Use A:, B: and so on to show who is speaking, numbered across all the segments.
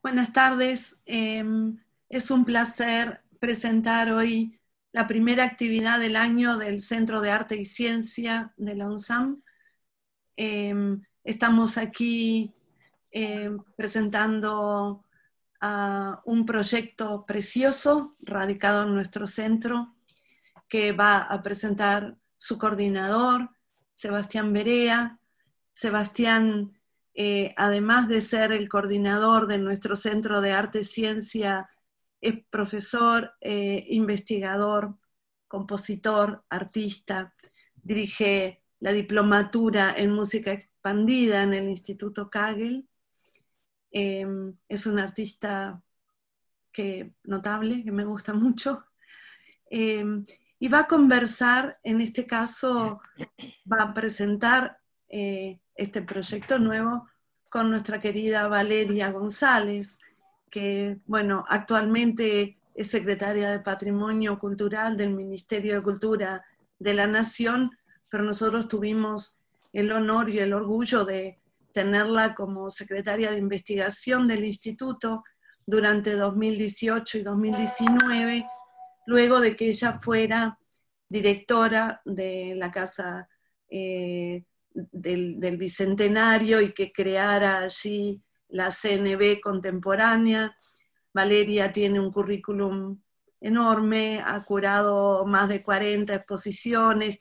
A: Buenas tardes. Es un placer presentar hoy la primera actividad del año del Centro de Arte y Ciencia de la UNSAM. Estamos aquí presentando un proyecto precioso radicado en nuestro centro que va a presentar su coordinador, Sebastián Berea. Sebastián, además de ser el coordinador de nuestro Centro de Arte y Ciencia, es profesor, investigador, compositor, artista, dirige la diplomatura en música expandida en el Instituto Kagel. Es un artista notable, que me gusta mucho. Y va a conversar, en este caso, va a presentar este proyecto nuevo con nuestra querida Valeria González, que, bueno, actualmente es secretaria de Patrimonio Cultural del Ministerio de Cultura de la Nación, pero nosotros tuvimos el honor y el orgullo de tenerla como secretaria de investigación del Instituto durante 2018 y 2019, luego de que ella fuera directora de la Casa del Bicentenario y que creara allí la CNB contemporánea. Valeria tiene un currículum enorme, ha curado más de 40 exposiciones,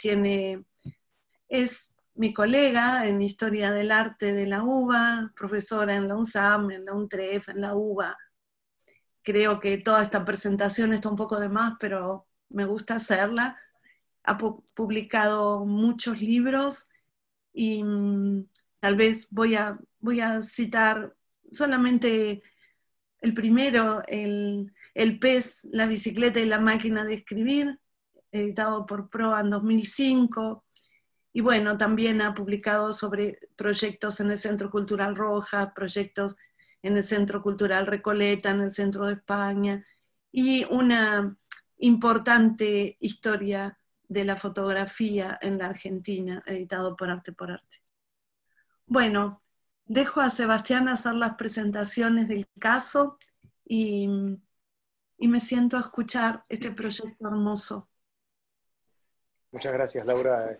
A: es mi colega en Historia del Arte de la UBA, profesora en la UNSAM, en la UNTREF, en la UBA. Creo que toda esta presentación está un poco de más, pero me gusta hacerla. Ha publicado muchos libros y tal vez voy a citar solamente el primero, el pez, la bicicleta y la máquina de escribir, editado por Proa en 2005. Y bueno, también ha publicado sobre proyectos en el Centro Cultural Rojas, proyectos en el Centro Cultural Recoleta, en el Centro de España, y una importante historia de la fotografía en la Argentina, editado por Arte por Arte. Bueno, dejo a Sebastián hacer las presentaciones del caso y me siento a escuchar este proyecto hermoso.
B: Muchas gracias, Laura.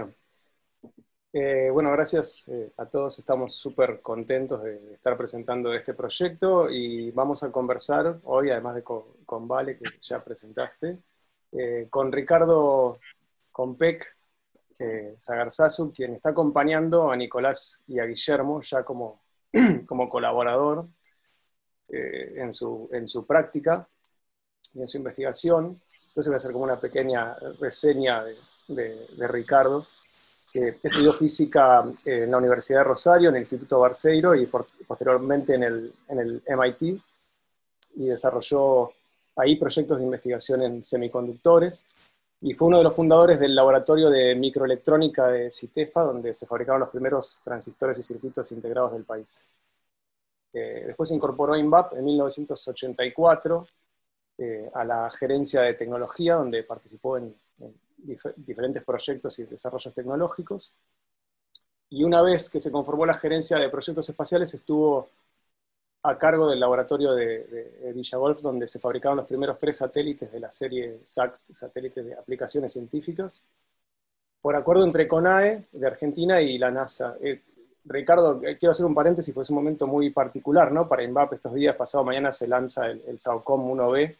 B: Bueno, gracias a todos. Estamos súper contentos de estar presentando este proyecto y vamos a conversar hoy, además de con Vale, que ya presentaste, con Ricardo Compec Sagarzazu, quien está acompañando a Nicolás y a Guillermo ya como colaborador en su práctica y en su investigación. Entonces voy a hacer como una pequeña reseña de Ricardo, que estudió física en la Universidad de Rosario, en el Instituto Barceiro y posteriormente en el MIT, y desarrolló ahí proyectos de investigación en semiconductores, y fue uno de los fundadores del laboratorio de microelectrónica de CITEFA, donde se fabricaron los primeros transistores y circuitos integrados del país. Después se incorporó a INVAP en 1984, a la gerencia de tecnología, donde participó en diferentes proyectos y desarrollos tecnológicos. Y una vez que se conformó la gerencia de proyectos espaciales, estuvo a cargo del laboratorio de Villa Wolf, donde se fabricaron los primeros 3 satélites de la serie SAC, satélites de aplicaciones científicas, por acuerdo entre CONAE de Argentina y la NASA. Ricardo, quiero hacer un paréntesis, porque es un momento muy particular, ¿no? Para INVAP estos días, pasado mañana se lanza el SAOCOM 1B,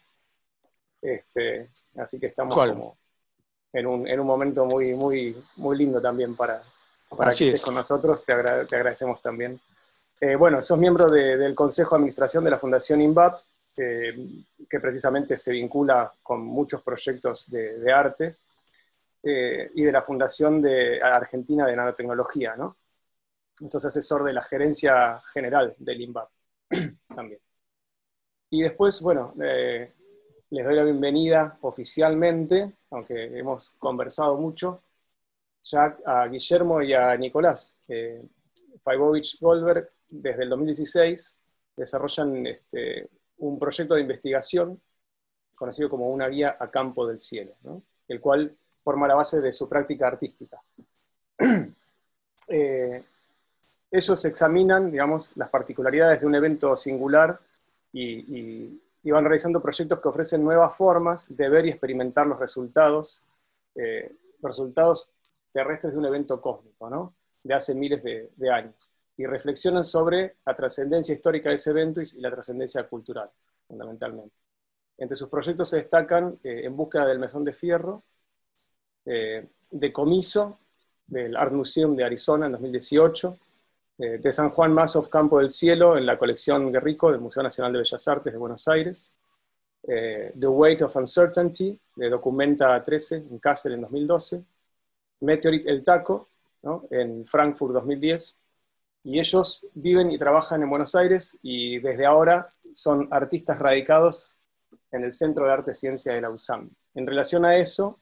B: así que estamos como en un momento muy, muy, muy lindo también para que estés con nosotros. Te agradecemos también. Bueno, sos miembro del Consejo de Administración de la Fundación INVAP, que precisamente se vincula con muchos proyectos de arte, y de la Fundación Argentina de Nanotecnología, ¿no? Sos asesor de la gerencia general del INVAP también. Y después, bueno, les doy la bienvenida oficialmente, aunque hemos conversado mucho, ya a Guillermo y a Nicolás. Faibovich Goldberg, desde el 2016, desarrollan un proyecto de investigación conocido como una guía a campo del cielo, ¿no? El cual forma la base de su práctica artística. Ellos examinan, digamos, las particularidades de un evento singular y van realizando proyectos que ofrecen nuevas formas de ver y experimentar los resultados terrestres de un evento cósmico, ¿no? De hace miles de años, y reflexionan sobre la trascendencia histórica de ese evento y la trascendencia cultural, fundamentalmente. Entre sus proyectos se destacan En búsqueda del mesón de fierro, Decomiso, del Art Museum de Arizona en 2018, de San Juan Mazoff Campo del Cielo en la colección Guerrico del Museo Nacional de Bellas Artes de Buenos Aires, The Weight of Uncertainty, de Documenta 13 en Kassel en 2012, Meteorite El Taco, ¿no?, en Frankfurt 2010, y ellos viven y trabajan en Buenos Aires y desde ahora son artistas radicados en el Centro de Arte y Ciencia de la USAM. En relación a eso,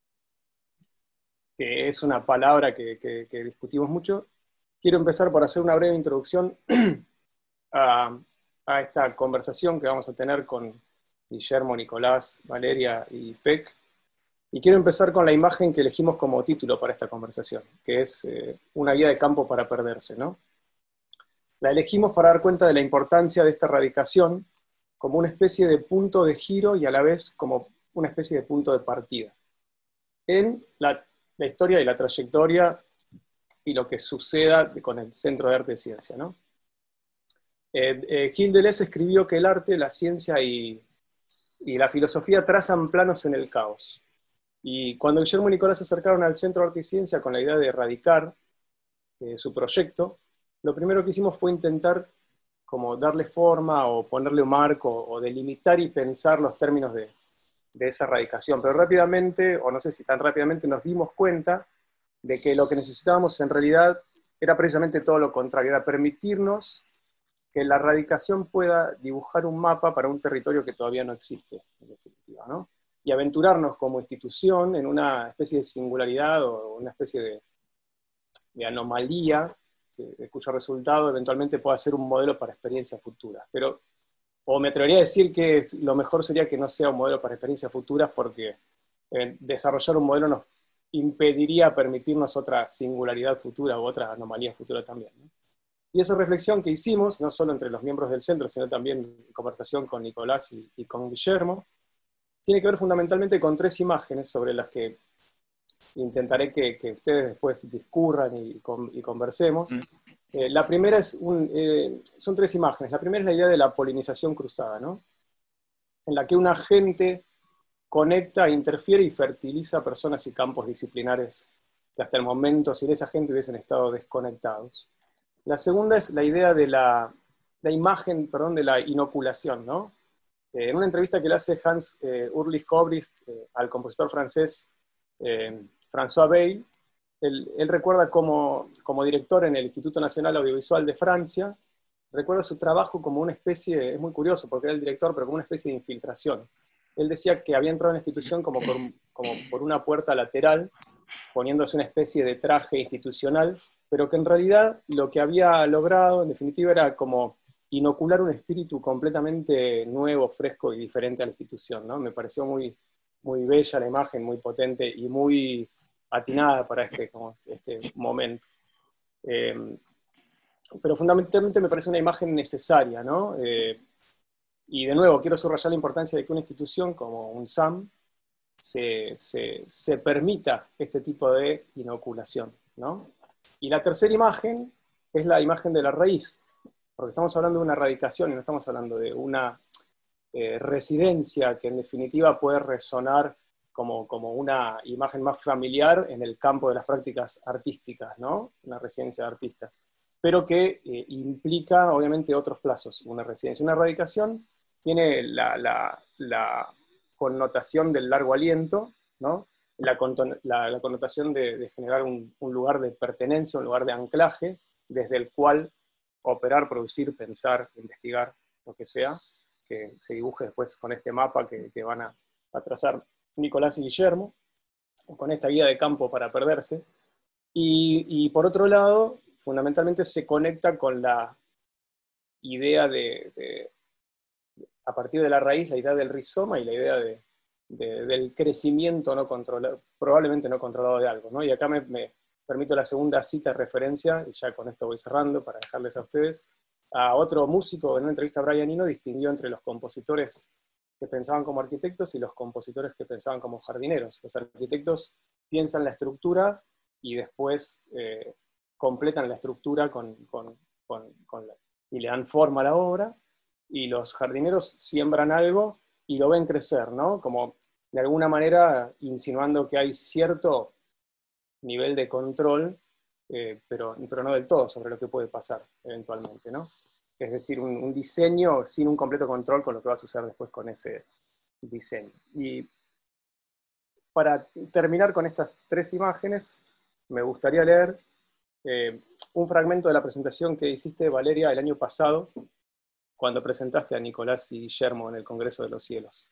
B: que es una palabra que discutimos mucho, quiero empezar por hacer una breve introducción a esta conversación que vamos a tener con Guillermo, Nicolás, Valeria y Pec. Y quiero empezar con la imagen que elegimos como título para esta conversación, que es una guía de campo para perderse, ¿no? La elegimos para dar cuenta de la importancia de esta radicación como una especie de punto de giro y a la vez como una especie de punto de partida en la historia y la trayectoria y lo que suceda con el Centro de Arte y Ciencia, ¿no? Gilles Deleuze escribió que el arte, la ciencia y la filosofía trazan planos en el caos. Y cuando Guillermo y Nicolás se acercaron al Centro de Arte y Ciencia con la idea de erradicar su proyecto, lo primero que hicimos fue intentar como darle forma o ponerle un marco o delimitar y pensar los términos de esa erradicación. Pero rápidamente, o no sé si tan rápidamente, nos dimos cuenta de que lo que necesitábamos en realidad era precisamente todo lo contrario, era permitirnos que la erradicación pueda dibujar un mapa para un territorio que todavía no existe, en definitiva, ¿no? Y aventurarnos como institución en una especie de singularidad o una especie de anomalía, cuyo resultado eventualmente pueda ser un modelo para experiencias futuras. Pero, o me atrevería a decir que lo mejor sería que no sea un modelo para experiencias futuras, porque desarrollar un modelo nos impediría permitirnos otra singularidad futura u otra anomalía futura también, ¿no? Y esa reflexión que hicimos, no solo entre los miembros del centro, sino también en conversación con Nicolás y con Guillermo, tiene que ver fundamentalmente con tres imágenes sobre las que intentaré que ustedes después discurran y conversemos. La primera son tres imágenes. La primera es la idea de la polinización cruzada, ¿no? En la que un agente conecta, interfiere y fertiliza personas y campos disciplinares que hasta el momento sin esa gente hubiesen estado desconectados. La segunda es la idea de la imagen, perdón, de la inoculación, ¿no? En una entrevista que le hace Hans Ulrich Obrist al compositor francés François Weil, él recuerda como director en el Instituto Nacional Audiovisual de Francia, recuerda su trabajo como una especie, es muy curioso porque era el director, pero como una especie de infiltración. Él decía que había entrado en la institución como por una puerta lateral, poniéndose una especie de traje institucional, pero que en realidad lo que había logrado, en definitiva, era como inocular un espíritu completamente nuevo, fresco y diferente a la institución, ¿no? Me pareció muy, muy bella la imagen, muy potente y muy atinada para este momento. Pero fundamentalmente me parece una imagen necesaria, ¿no? Y de nuevo, quiero subrayar la importancia de que una institución como un SAM se permita este tipo de inoculación, ¿no? Y la tercera imagen es la imagen de la raíz, porque estamos hablando de una erradicación y no estamos hablando de una residencia que en definitiva puede resonar como una imagen más familiar en el campo de las prácticas artísticas, ¿no? Una residencia de artistas, pero que implica obviamente otros plazos. Una residencia, una erradicación tiene la connotación del largo aliento, ¿no? La connotación de generar un lugar de pertenencia, un lugar de anclaje, desde el cual operar, producir, pensar, investigar, lo que sea, que se dibuje después con este mapa que van a trazar Nicolás y Guillermo, con esta guía de campo para perderse. Y por otro lado, fundamentalmente se conecta con la idea a partir de la raíz, la idea del rizoma y la idea del crecimiento no controlado, probablemente no controlado de algo, ¿no? Y acá me permito la segunda cita de referencia, y ya con esto voy cerrando para dejarles a ustedes, a otro músico en una entrevista a Brian Eno distinguió entre los compositores que pensaban como arquitectos y los compositores que pensaban como jardineros. Los arquitectos piensan la estructura y después completan la estructura y le dan forma a la obra, y los jardineros siembran algo y lo ven crecer, ¿no? Como de alguna manera insinuando que hay cierto nivel de control, pero no del todo, sobre lo que puede pasar eventualmente, ¿no? Es decir, un diseño sin un completo control con lo que va a suceder después con ese diseño. Y para terminar con estas tres imágenes, me gustaría leer un fragmento de la presentación que hiciste, Valeria, el año pasado, cuando presentaste a Nicolás y Guillermo en el Congreso de los Cielos.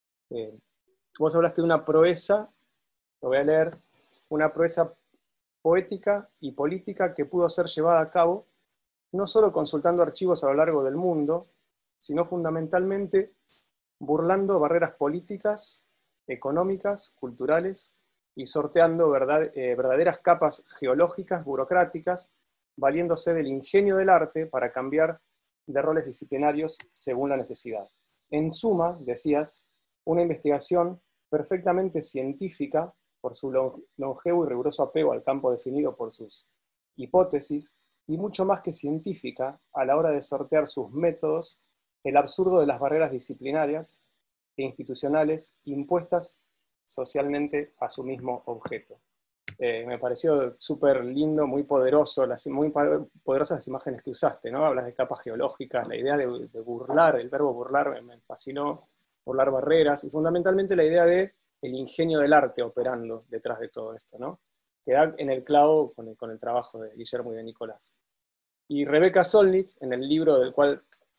B: Vos hablaste de una proeza, lo voy a leer, una proeza poética y política que pudo ser llevada a cabo, no solo consultando archivos a lo largo del mundo, sino fundamentalmente burlando barreras políticas, económicas, culturales, y sorteando verdaderas capas geológicas, burocráticas, valiéndose del ingenio del arte para cambiar de roles disciplinarios según la necesidad. En suma, decías, una investigación perfectamente científica por su longevo y riguroso apego al campo definido por sus hipótesis, y mucho más que científica a la hora de sortear sus métodos el absurdo de las barreras disciplinarias e institucionales impuestas socialmente a su mismo objeto. Me pareció súper lindo, muy poderosas las imágenes que usaste, ¿no? Hablas de capas geológicas, la idea de burlar, el verbo burlar me fascinó, burlar barreras, y fundamentalmente la idea de el ingenio del arte operando detrás de todo esto, ¿no? Que da en el clavo con el trabajo de Guillermo y de Nicolás. Y Rebecca Solnit, en el libro del cual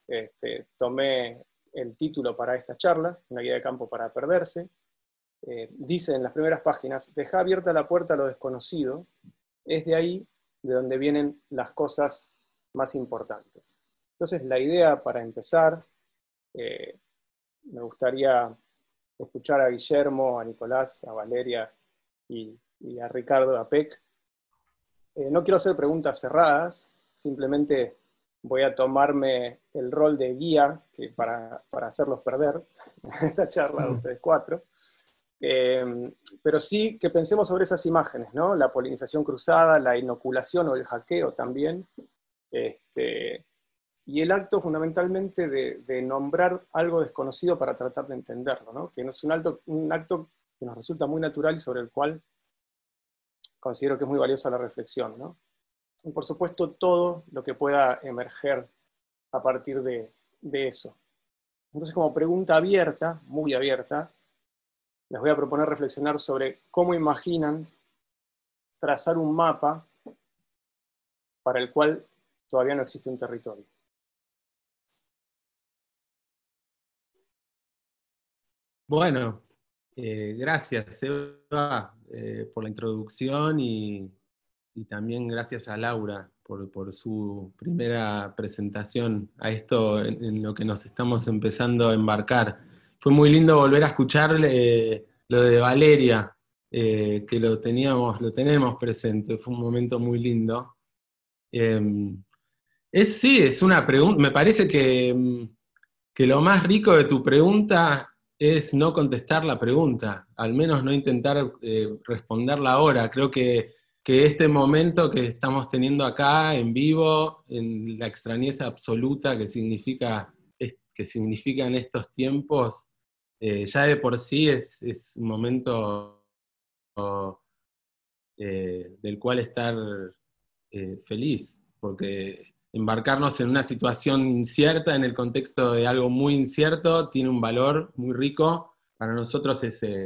B: tomé el título para esta charla, Una guía de campo para perderse, dice en las primeras páginas: deja abierta la puerta a lo desconocido, es de ahí de donde vienen las cosas más importantes. Entonces la idea para empezar, me gustaría escuchar a Guillermo, a Nicolás, a Valeria y a Ricardo, a Pec. No quiero hacer preguntas cerradas, simplemente voy a tomarme el rol de guía para hacerlos perder esta charla de ustedes cuatro. Pero sí que pensemos sobre esas imágenes, ¿no? La polinización cruzada, la inoculación o el hackeo también, y el acto fundamentalmente de nombrar algo desconocido para tratar de entenderlo, ¿no? Que es un acto que nos resulta muy natural y sobre el cual considero que es muy valiosa la reflexión, ¿no? Y por supuesto todo lo que pueda emerger a partir de eso. Entonces, como pregunta abierta, muy abierta, les voy a proponer reflexionar sobre cómo imaginan trazar un mapa para el cual todavía no existe un territorio.
C: Bueno, gracias, Eva, por la introducción y también gracias a Laura por su primera presentación a esto en lo que nos estamos empezando a embarcar. Fue muy lindo volver a escuchar lo de Valeria, que lo tenemos presente, fue un momento muy lindo. Sí, es una pregunta, me parece que lo más rico de tu pregunta es no contestar la pregunta, al menos no intentar responderla ahora. Creo que este momento que estamos teniendo acá en vivo, en la extrañeza absoluta que significan estos tiempos, ya de por sí es un momento del cual estar feliz, porque embarcarnos en una situación incierta, en el contexto de algo muy incierto, tiene un valor muy rico. Para nosotros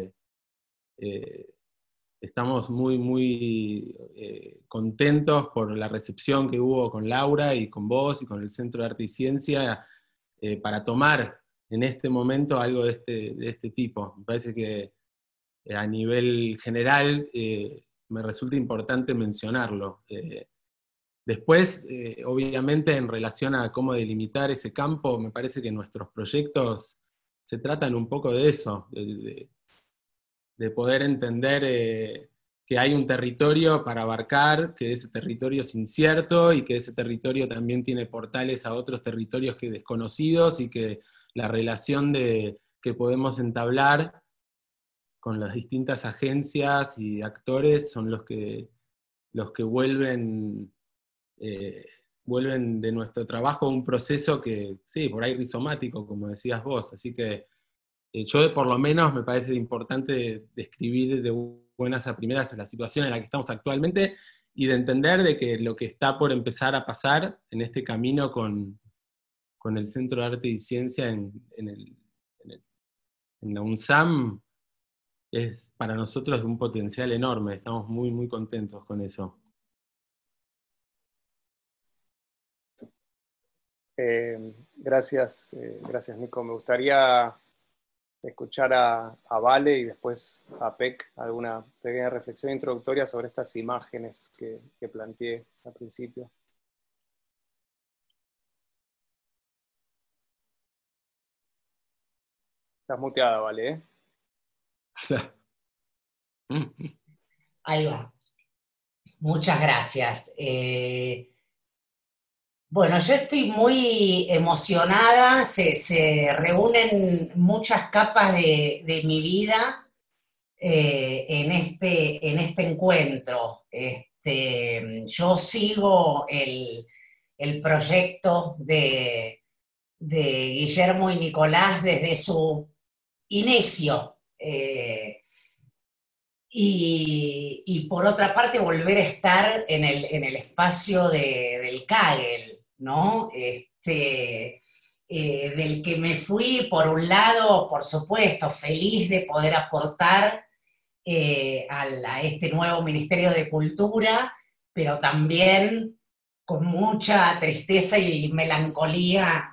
C: estamos muy contentos por la recepción que hubo con Laura y con vos y con el Centro de Arte y Ciencia para tomar en este momento algo de este tipo. Me parece que a nivel general me resulta importante mencionarlo. Después, obviamente, en relación a cómo delimitar ese campo, me parece que nuestros proyectos se tratan un poco de eso, de poder entender que hay un territorio para abarcar, que ese territorio es incierto y que ese territorio también tiene portales a otros territorios que desconocidos y que la relación que podemos entablar con las distintas agencias y actores son los que vuelven de nuestro trabajo un proceso que, sí, por ahí rizomático, como decías vos. Así que yo por lo menos me parece importante describir de buenas a primeras la situación en la que estamos actualmente y de entender de que lo que está por empezar a pasar en este camino con el Centro de Arte y Ciencia en la UNSAM es para nosotros de un potencial enorme. Estamos muy, muy contentos con eso.
B: Gracias, Nico. Me gustaría escuchar a Vale y después a Pec alguna pequeña reflexión introductoria sobre estas imágenes que planteé al principio. Estás muteada, Vale, ¿eh?
D: Ahí va. Muchas gracias. Bueno, yo estoy muy emocionada, se reúnen muchas capas de mi vida en este encuentro. Yo sigo el proyecto de Guillermo y Nicolás desde su inicio. Y por otra parte volver a estar en el espacio del Kagel, ¿no? Del que me fui, por un lado, por supuesto, feliz de poder aportar a este nuevo Ministerio de Cultura, pero también con mucha tristeza y melancolía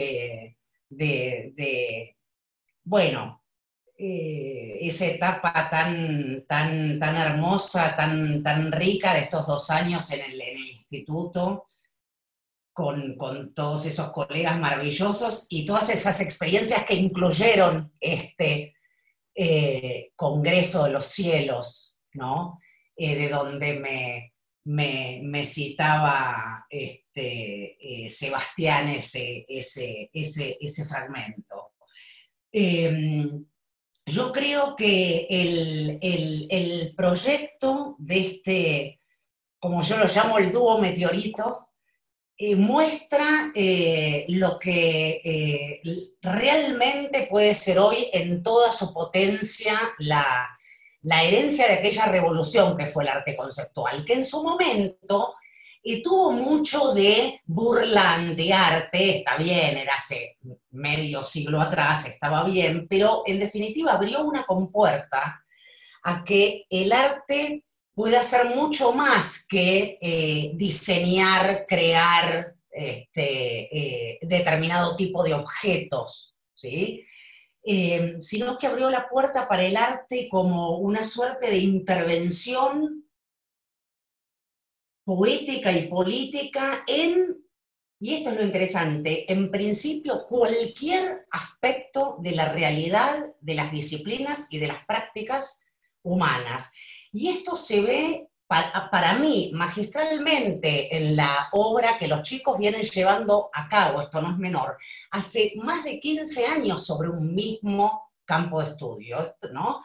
D: bueno, esa etapa tan hermosa, tan rica de estos 2 años en el instituto, con todos esos colegas maravillosos y todas esas experiencias que incluyeron este Congreso de los Cielos, ¿no? De donde me citaba Sebastián ese fragmento. Yo creo que el proyecto de como yo lo llamo, el dúo meteorito, muestra lo que realmente puede ser hoy en toda su potencia la herencia de aquella revolución que fue el arte conceptual, que en su momento tuvo mucho de burla antiarte, está bien, era hace medio siglo atrás, estaba bien, pero en definitiva abrió una compuerta a que el arte puede hacer mucho más que diseñar, crear determinado tipo de objetos, ¿sí? Sino que abrió la puerta para el arte como una suerte de intervención poética y política y esto es lo interesante, en principio cualquier aspecto de la realidad, de las disciplinas y de las prácticas humanas. Y esto se ve, para mí, magistralmente en la obra que los chicos vienen llevando a cabo, esto no es menor, hace más de 15 años sobre un mismo campo de estudio, ¿no?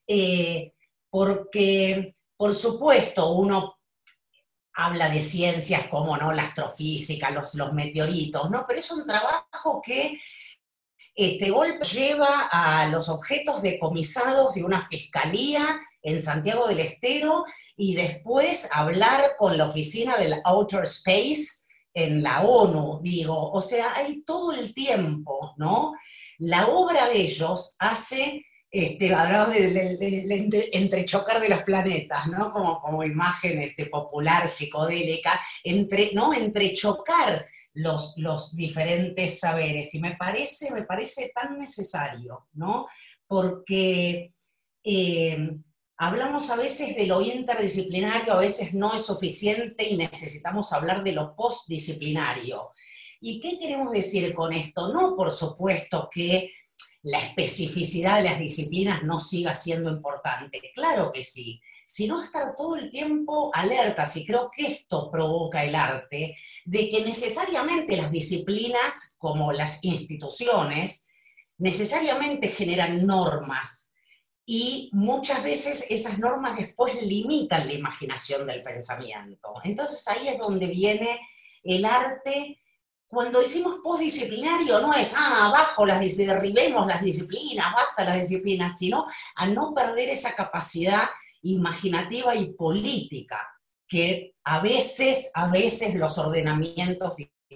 D: Porque, por supuesto, uno habla de ciencias como, ¿no?, la astrofísica, los meteoritos, ¿no? Pero es un trabajo que golpe lleva a los objetos decomisados de una fiscalía en Santiago del Estero y después hablar con la oficina del Outer Space en la ONU, digo, o sea, hay todo el tiempo, ¿no? La obra de ellos hace, hablamos del entrechocar de los planetas, ¿no? Como imagen popular, psicodélica, entrechocar los diferentes saberes, y me parece tan necesario, ¿no? Porque hablamos a veces de lo interdisciplinario, a veces no es suficiente y necesitamos hablar de lo postdisciplinario. ¿Y qué queremos decir con esto? No, por supuesto, que la especificidad de las disciplinas no siga siendo importante. Claro que sí, sino estar todo el tiempo alertas, y creo que esto provoca el arte, de que necesariamente las disciplinas, como las instituciones, necesariamente generan normas, y muchas veces esas normas después limitan la imaginación del pensamiento. Entonces ahí es donde viene el arte. Cuando decimos postdisciplinario, no es, abajo derribemos las disciplinas, basta las disciplinas, sino a no perder esa capacidad imaginativa y política que a veces los ordenamientos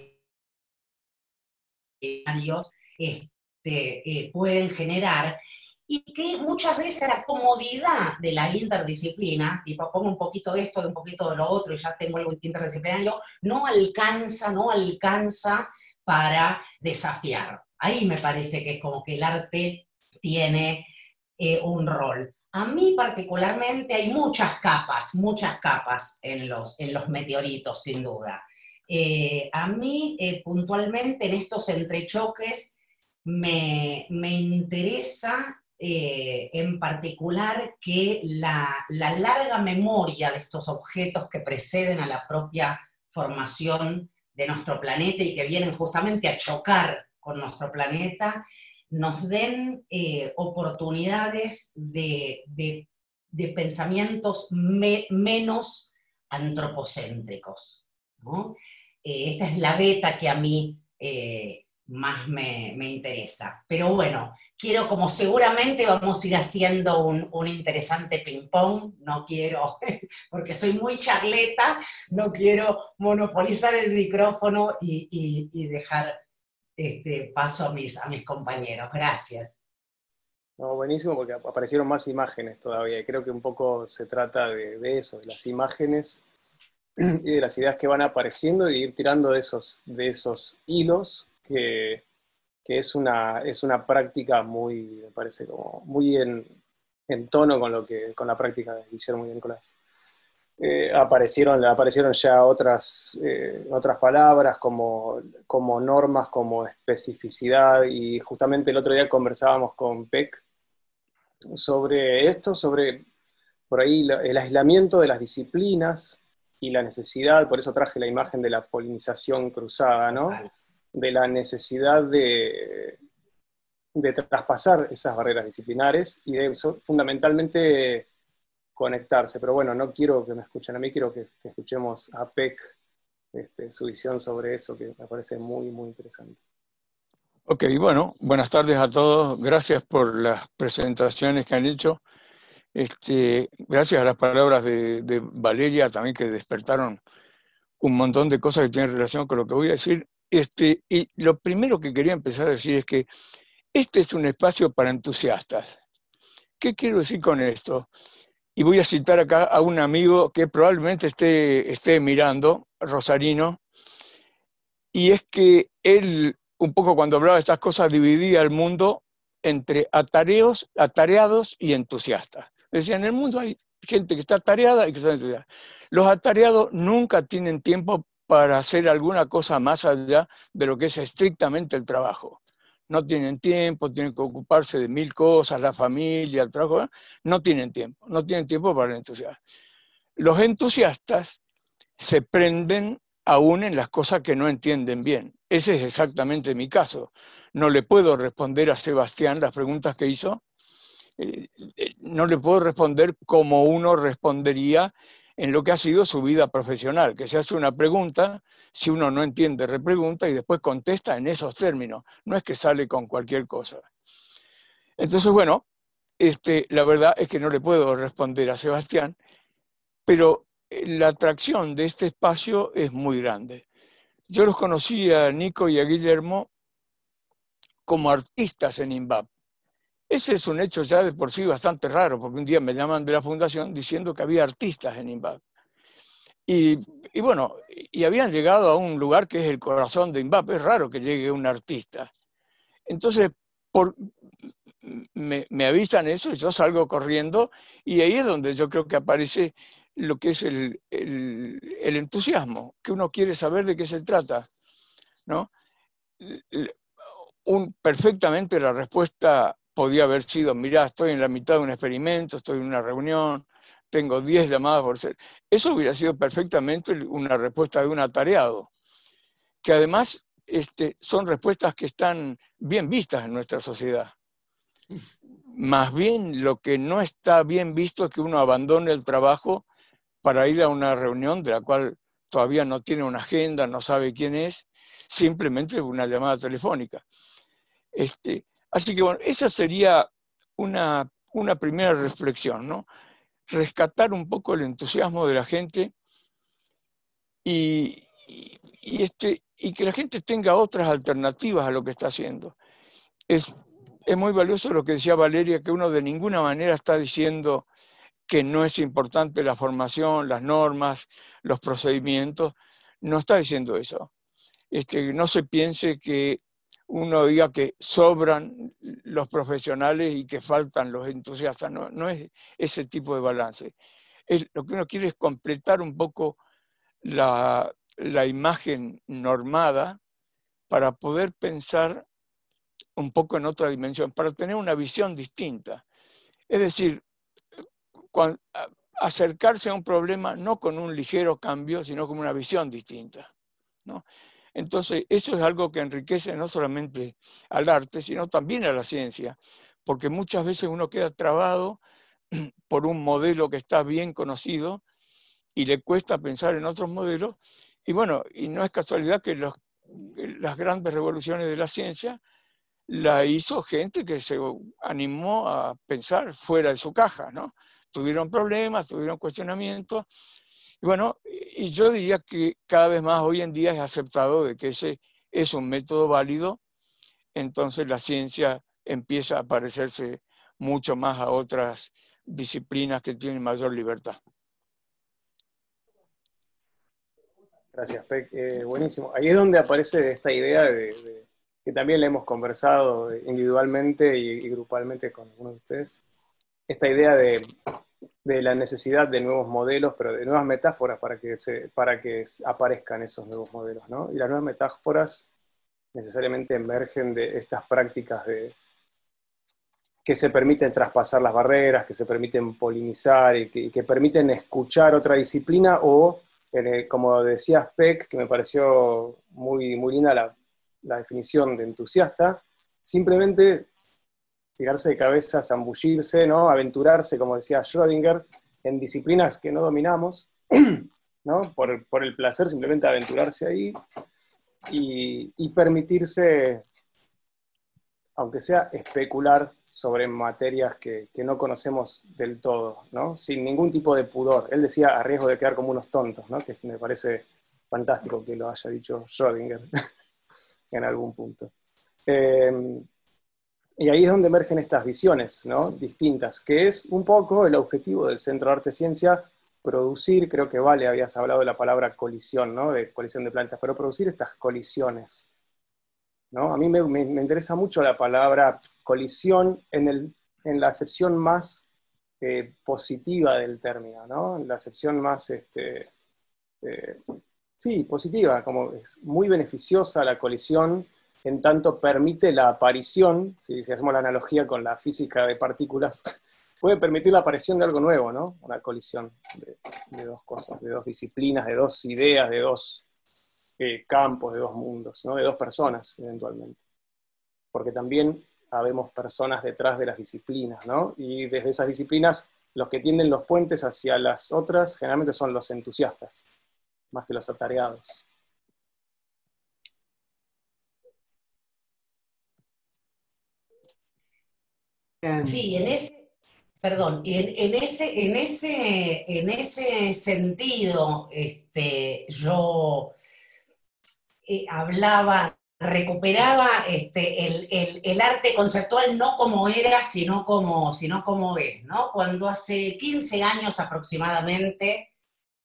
D: disciplinarios pueden generar, y que muchas veces la comodidad de la interdisciplina, y pongo un poquito de esto y un poquito de lo otro y ya tengo algo interdisciplinario, no alcanza para desafiar. Ahí me parece que es como que el arte tiene un rol. A mí particularmente hay muchas capas en los meteoritos, sin duda. A mí puntualmente en estos entrechoques me interesa en particular que la larga memoria de estos objetos que preceden a la propia formación de nuestro planeta y que vienen justamente a chocar con nuestro planeta, nos den oportunidades de pensamientos menos antropocéntricos, ¿no? Esta es la beta que a mí más me interesa. Pero bueno, quiero, como seguramente vamos a ir haciendo un interesante ping-pong, no quiero, porque soy muy charleta, no quiero monopolizar el micrófono y dejar paso a mis compañeros. Gracias.
B: No, buenísimo, porque aparecieron más imágenes todavía, y creo que un poco se trata de eso, de las imágenes y de las ideas que van apareciendo, y ir tirando de esos hilos, que es una práctica muy, me parece, como muy en tono con la práctica de Guillermo y Nicolás. Aparecieron ya otras palabras como normas, como especificidad, y justamente el otro día conversábamos con Peck sobre esto, sobre por ahí el aislamiento de las disciplinas y la necesidad, por eso traje la imagen de la polinización cruzada, ¿no? De la necesidad de traspasar esas barreras disciplinares y de fundamentalmente conectarse. Pero bueno, no quiero que me escuchen a mí, quiero que escuchemos a Peck, su visión sobre eso, que me parece muy, muy interesante.
E: Ok, bueno, buenas tardes a todos. Gracias por las presentaciones que han hecho. Gracias a las palabras de Valeria también, que despertaron un montón de cosas que tienen relación con lo que voy a decir. Y lo primero que quería empezar a decir es que este es un espacio para entusiastas. ¿Qué quiero decir con esto? Y voy a citar acá a un amigo que probablemente esté mirando, Rosarino, y es que él, un poco cuando hablaba de estas cosas, dividía el mundo entre atareados y entusiastas. Decía, en el mundo hay gente que está atareada y que está entusiasta. Los atareados nunca tienen tiempo para hacer alguna cosa más allá de lo que es estrictamente el trabajo. No tienen tiempo, tienen que ocuparse de mil cosas, la familia, el trabajo, no tienen tiempo para el entusiasmo. Los entusiastas se prenden aún en las cosas que no entienden bien. Ese es exactamente mi caso. No le puedo responder a Sebastián las preguntas que hizo, no le puedo responder como uno respondería en lo que ha sido su vida profesional, que se hace una pregunta, si uno no entiende, repregunta y después contesta en esos términos. No es que sale con cualquier cosa. Entonces, bueno, la verdad es que no le puedo responder a Sebastián, pero la atracción de este espacio es muy grande. Yo los conocí a Nico y a Guillermo como artistas en INVAP. Ese es un hecho ya de por sí bastante raro, porque un día me llaman de la fundación diciendo que había artistas en INVAP. Y bueno, y habían llegado a un lugar que es el corazón de INVAP. Es raro que llegue un artista. Entonces, me avisan eso y yo salgo corriendo, y ahí es donde yo creo que aparece lo que es el entusiasmo, que uno quiere saber de qué se trata, ¿no? perfectamente la respuesta podía haber sido, mirá, estoy en la mitad de un experimento, estoy en una reunión, tengo 10 llamadas por ser. Eso hubiera sido perfectamente una respuesta de un atareado, que además son respuestas que están bien vistas en nuestra sociedad. Más bien lo que no está bien visto es que uno abandone el trabajo para ir a una reunión de la cual todavía no tiene una agenda, no sabe quién es, simplemente una llamada telefónica. Así que bueno, esa sería una primera reflexión, ¿no? Rescatar un poco el entusiasmo de la gente y que la gente tenga otras alternativas a lo que está haciendo. Es muy valioso lo que decía Valeria, que uno de ninguna manera está diciendo que no es importante la formación, las normas, los procedimientos. No está diciendo eso. No se piense que uno diga que sobran los profesionales y que faltan los entusiastas. No es ese tipo de balance. Lo que uno quiere es completar un poco la imagen normada para poder pensar un poco en otra dimensión, para tener una visión distinta. Es decir, acercarse a un problema no con un ligero cambio, sino con una visión distinta, ¿no? Entonces, eso es algo que enriquece no solamente al arte, sino también a la ciencia, porque muchas veces uno queda trabado por un modelo que está bien conocido y le cuesta pensar en otros modelos. Y bueno, y no es casualidad que las grandes revoluciones de la ciencia la hizo gente que se animó a pensar fuera de su caja, ¿no? Tuvieron problemas, tuvieron cuestionamientos. Y bueno, y yo diría que cada vez más hoy en día es aceptado de que ese es un método válido, entonces la ciencia empieza a parecerse mucho más a otras disciplinas que tienen mayor libertad.
B: Gracias, Pec. Buenísimo. Ahí es donde aparece esta idea que también le hemos conversado individualmente y grupalmente con algunos de ustedes, esta idea de la necesidad de nuevos modelos, pero de nuevas metáforas para que aparezcan esos nuevos modelos, ¿no? Y las nuevas metáforas necesariamente emergen de estas prácticas que se permiten traspasar las barreras, que se permiten polinizar y que permiten escuchar otra disciplina o, como decías, Peck, que me pareció muy, muy linda la definición de entusiasta, simplemente tirarse de cabeza, zambullirse, ¿no? Aventurarse, como decía Schrödinger, en disciplinas que no dominamos, ¿no? Por el placer simplemente aventurarse ahí y permitirse, aunque sea, especular sobre materias que no conocemos del todo, ¿no? Sin ningún tipo de pudor. Él decía a riesgo de quedar como unos tontos, ¿no? Que me parece fantástico que lo haya dicho Schrödinger en algún punto. Y ahí es donde emergen estas visiones, ¿no? Distintas, que es un poco el objetivo del Centro de Arte y Ciencia, producir, creo que Vale, habías hablado de la palabra colisión, ¿no? De colisión de planetas, pero producir estas colisiones, ¿no? A mí me interesa mucho la palabra colisión en la acepción más positiva del término, ¿no? En la acepción más, sí, positiva, como es muy beneficiosa la colisión, en tanto permite la aparición, si hacemos la analogía con la física de partículas, puede permitir la aparición de algo nuevo, ¿no? Una colisión de dos cosas, de dos disciplinas, de dos ideas, de dos campos, de dos mundos, ¿no? De dos personas, eventualmente. Porque también habemos personas detrás de las disciplinas, ¿no? Y desde esas disciplinas, los que tienden los puentes hacia las otras, generalmente son los entusiastas, más que los atareados.
D: Sí, en ese sentido, yo recuperaba el arte conceptual no como era, sino como es, ¿no? Cuando hace 15 años aproximadamente,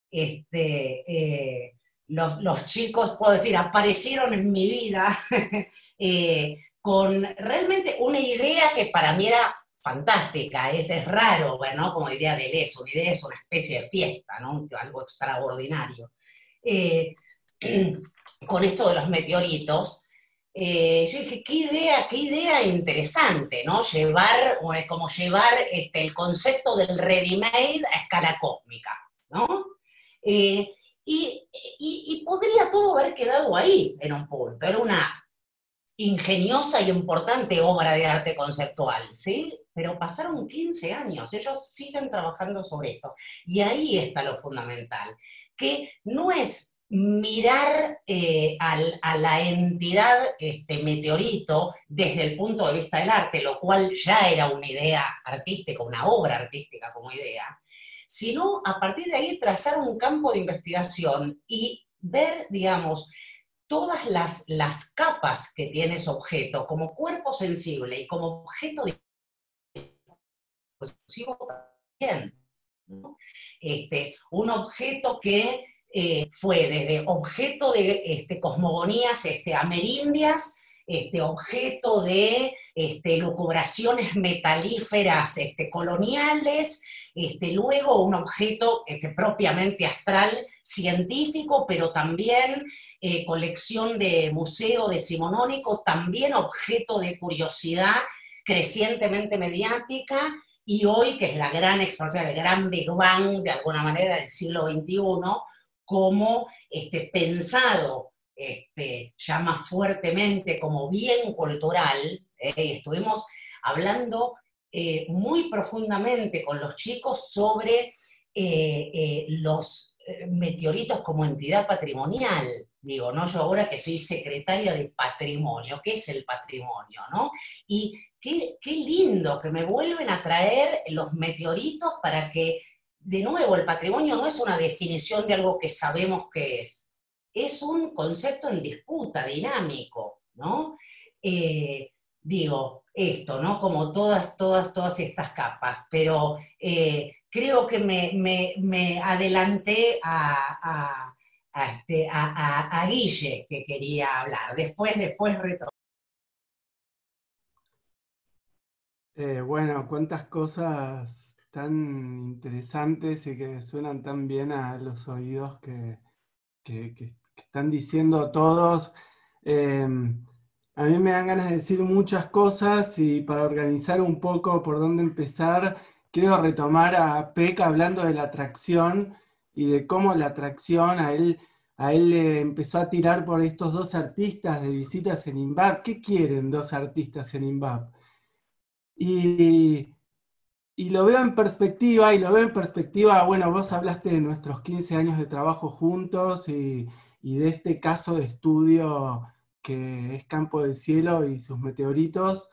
D: los chicos, puedo decir, aparecieron en mi vida con realmente una idea que para mí era fantástica, es raro, ¿no? Como diría Deleuze, una idea es una especie de fiesta, ¿no? Algo extraordinario. Con esto de los meteoritos, yo dije, qué idea interesante, ¿no? Como llevar el concepto del ready-made a escala cósmica, ¿no? Y podría todo haber quedado ahí en un punto. Era una ingeniosa y importante obra de arte conceptual, ¿sí? Pero pasaron 15 años, ellos siguen trabajando sobre esto. Y ahí está lo fundamental, que no es mirar a la entidad meteorito desde el punto de vista del arte, lo cual ya era una idea artística, una obra artística como idea, sino a partir de ahí trazar un campo de investigación y ver, digamos, todas las capas que tiene ese objeto, como cuerpo sensible y como objeto discursivo también, ¿no? Un objeto que fue desde objeto de cosmogonías amerindias, objeto de lucubraciones metalíferas coloniales, luego un objeto propiamente astral científico, pero también colección de museo decimonónico, también objeto de curiosidad crecientemente mediática, y hoy, que es la gran explosión, el gran Big Bang, de alguna manera, del siglo XXI, como pensado ya más fuertemente como bien cultural. Estuvimos hablando muy profundamente con los chicos sobre los meteoritos como entidad patrimonial. Digo, ¿no? Yo ahora que soy secretaria de patrimonio, ¿qué es el patrimonio, no? Y qué lindo que me vuelven a traer los meteoritos para que, de nuevo, el patrimonio no es una definición de algo que sabemos que es un concepto en disputa, dinámico, ¿no? Digo, esto, ¿no? Como todas estas capas, pero creo que me adelanté a Guille, que quería hablar. Después retomo.
F: Bueno, cuántas cosas tan interesantes y que suenan tan bien a los oídos que están diciendo todos. A mí me dan ganas de decir muchas cosas y para organizar un poco por dónde empezar, quiero retomar a Peck hablando de la atracción y de cómo la atracción a él le empezó a tirar por estos dos artistas de visitas en INVAP. ¿Qué quieren dos artistas en INVAP? Y lo veo en perspectiva, bueno, vos hablaste de nuestros 15 años de trabajo juntos y de este caso de estudio que es Campo del Cielo y sus meteoritos.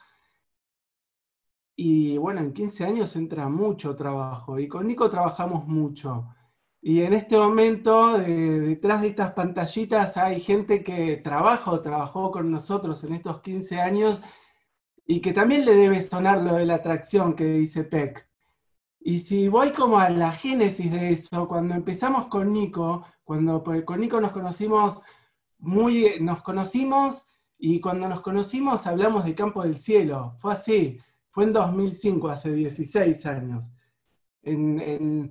F: Y bueno, en 15 años entra mucho trabajo, y con Nico trabajamos mucho. Y en este momento, detrás de estas pantallitas hay gente que trabajó con nosotros en estos 15 años, y que también le debe sonar lo de la atracción que dice Peck. Y si voy como a la génesis de eso, cuando empezamos con Nico, con Nico nos conocimos y cuando nos conocimos hablamos de Campo del Cielo. Fue así, fue en 2005, hace 16 años. En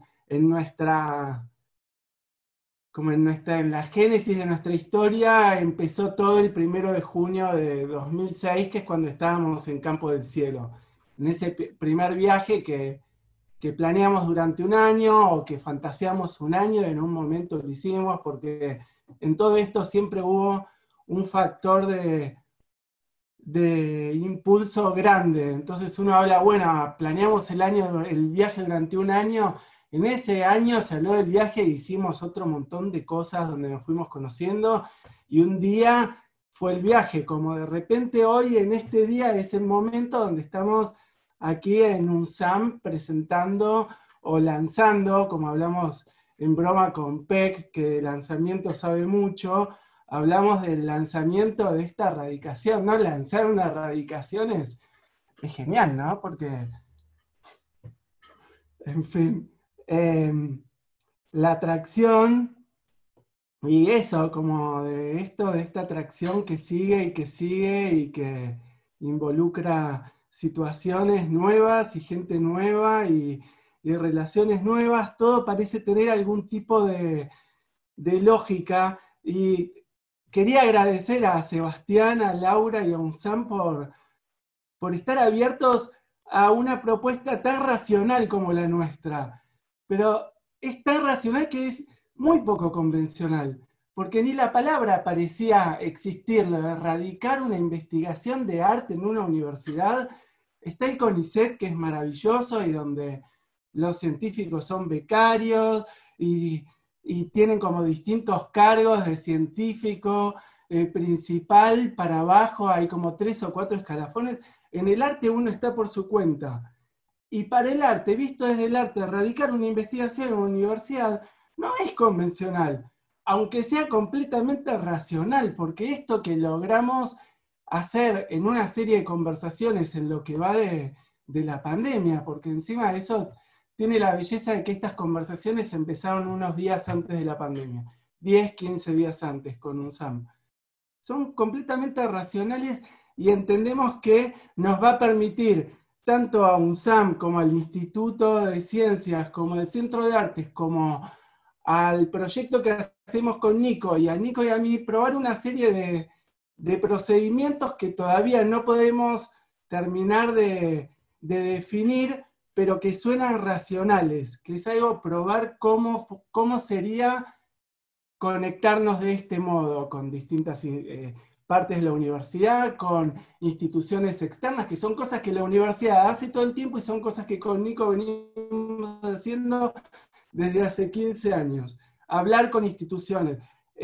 F: la génesis de nuestra historia empezó todo el 1 de junio de 2006, que es cuando estábamos en Campo del Cielo. En ese primer viaje que planeamos durante un año, o que fantaseamos un año, en un momento lo hicimos, porque en todo esto siempre hubo un factor de impulso grande. Entonces uno habla, bueno, planeamos el viaje durante un año. En ese año se habló del viaje e hicimos otro montón de cosas donde nos fuimos conociendo, y un día fue el viaje, como de repente hoy en este día es el momento donde estamos aquí en UNSAM presentando o lanzando, como hablamos en broma con Peck, que de lanzamiento sabe mucho, hablamos del lanzamiento de esta radicación, ¿no? Lanzar una radicación es genial, ¿no? Porque, en fin, la atracción, y eso, como de esta atracción que sigue y que involucra situaciones nuevas y gente nueva y relaciones nuevas, todo parece tener algún tipo de lógica. Y quería agradecer a Sebastián, a Laura y a UNSAM por estar abiertos a una propuesta tan racional como la nuestra. Pero es tan racional que es muy poco convencional, porque ni la palabra parecía existir, lo de erradicar una investigación de arte en una universidad. Está el CONICET, que es maravilloso y donde los científicos son becarios y tienen como distintos cargos de científico principal para abajo, hay como 3 o 4 escalafones. En el arte uno está por su cuenta. Y para el arte, visto desde el arte, erradicar una investigación en una universidad no es convencional, aunque sea completamente racional, porque esto que logramos hacer en una serie de conversaciones en lo que va de la pandemia, porque encima de eso tiene la belleza de que estas conversaciones empezaron unos días antes de la pandemia, 10, 15 días antes con UNSAM. Son completamente racionales y entendemos que nos va a permitir tanto a UNSAM como al Instituto de Ciencias, como al Centro de Artes, como al proyecto que hacemos con Nico y a Nico y a mí, probar una serie de procedimientos que todavía no podemos terminar de definir, pero que suenan racionales, que es algo probar cómo sería conectarnos de este modo con distintas partes de la universidad, con instituciones externas, que son cosas que la universidad hace todo el tiempo y son cosas que con Nico venimos haciendo desde hace 15 años. Hablar con instituciones,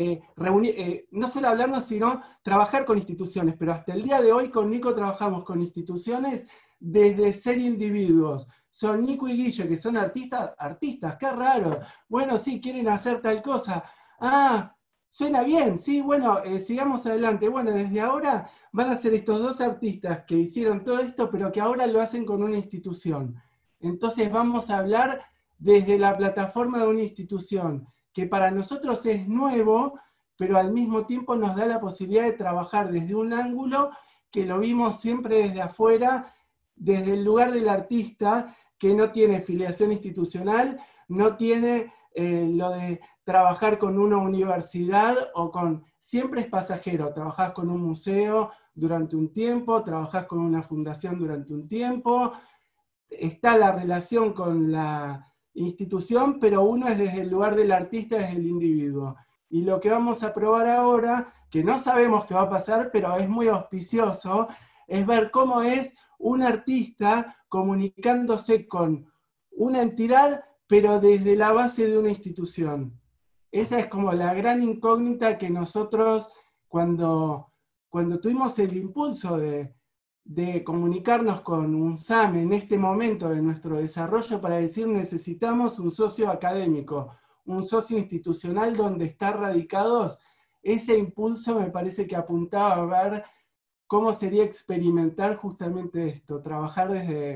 F: no solo hablarnos, sino trabajar con instituciones, pero hasta el día de hoy con Nico trabajamos con instituciones desde ser individuos. Son Nico y Guille, que son artistas, qué raro. Bueno, sí, quieren hacer tal cosa. Ah, suena bien, sí, bueno, sigamos adelante. Bueno, desde ahora van a ser estos 2 artistas que hicieron todo esto, pero que ahora lo hacen con una institución. Entonces vamos a hablar desde la plataforma de una institución, que para nosotros es nuevo, pero al mismo tiempo nos da la posibilidad de trabajar desde un ángulo que lo vimos siempre desde afuera, desde el lugar del artista, que no tiene filiación institucional, no tiene lo de trabajar con una universidad o con... Siempre es pasajero, trabajás con un museo durante un tiempo, trabajás con una fundación durante un tiempo, está la relación con la institución, pero uno es desde el lugar del artista, desde el individuo. Y lo que vamos a probar ahora, que no sabemos qué va a pasar, pero es muy auspicioso, es ver cómo es un artista comunicándose con una entidad, pero desde la base de una institución. Esa es como la gran incógnita que nosotros, cuando tuvimos el impulso de comunicarnos con UNSAM en este momento de nuestro desarrollo para decir necesitamos un socio académico, un socio institucional donde estar radicados, ese impulso me parece que apuntaba a ver cómo sería experimentar justamente esto, trabajar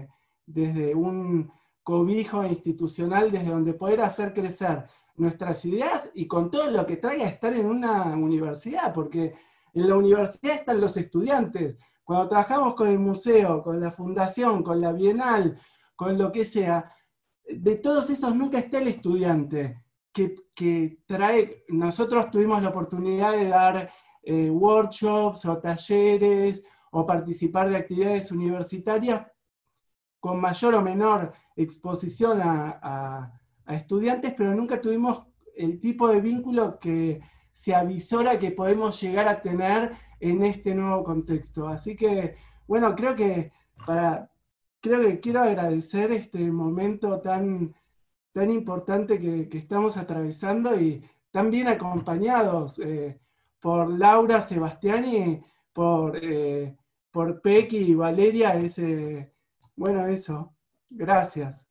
F: desde un cobijo institucional, desde donde poder hacer crecer nuestras ideas y con todo lo que traiga estar en una universidad, porque en la universidad están los estudiantes. Cuando trabajamos con el museo, con la fundación, con la bienal, con lo que sea, de todos esos nunca está el estudiante que trae. Nosotros tuvimos la oportunidad de dar workshops o talleres o participar de actividades universitarias con mayor o menor exposición a estudiantes, pero nunca tuvimos el tipo de vínculo que se avisora que podemos llegar a tener en este nuevo contexto. Así que, bueno, creo que quiero agradecer este momento tan importante que estamos atravesando y tan bien acompañados por Laura, Sebastián y por Pequi y Valeria. Bueno, eso. Gracias.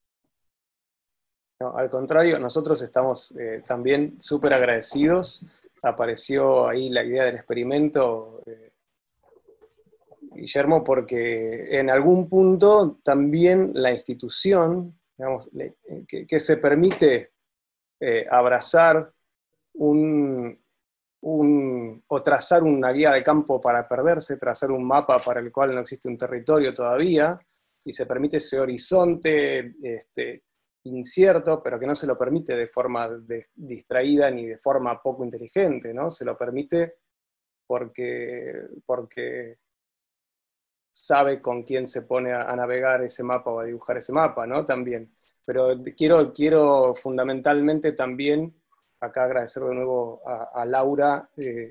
B: No, al contrario, nosotros estamos también súper agradecidos. Apareció ahí la idea del experimento, Guillermo, porque en algún punto también la institución, digamos, que se permite abrazar o trazar una guía de campo para perderse, trazar un mapa para el cual no existe un territorio todavía, y se permite ese horizonte incierto, pero que no se lo permite de forma distraída ni de forma poco inteligente, ¿no? Se lo permite porque sabe con quién se pone a navegar ese mapa o a dibujar ese mapa, ¿no? También. Pero quiero fundamentalmente también acá agradecer de nuevo a Laura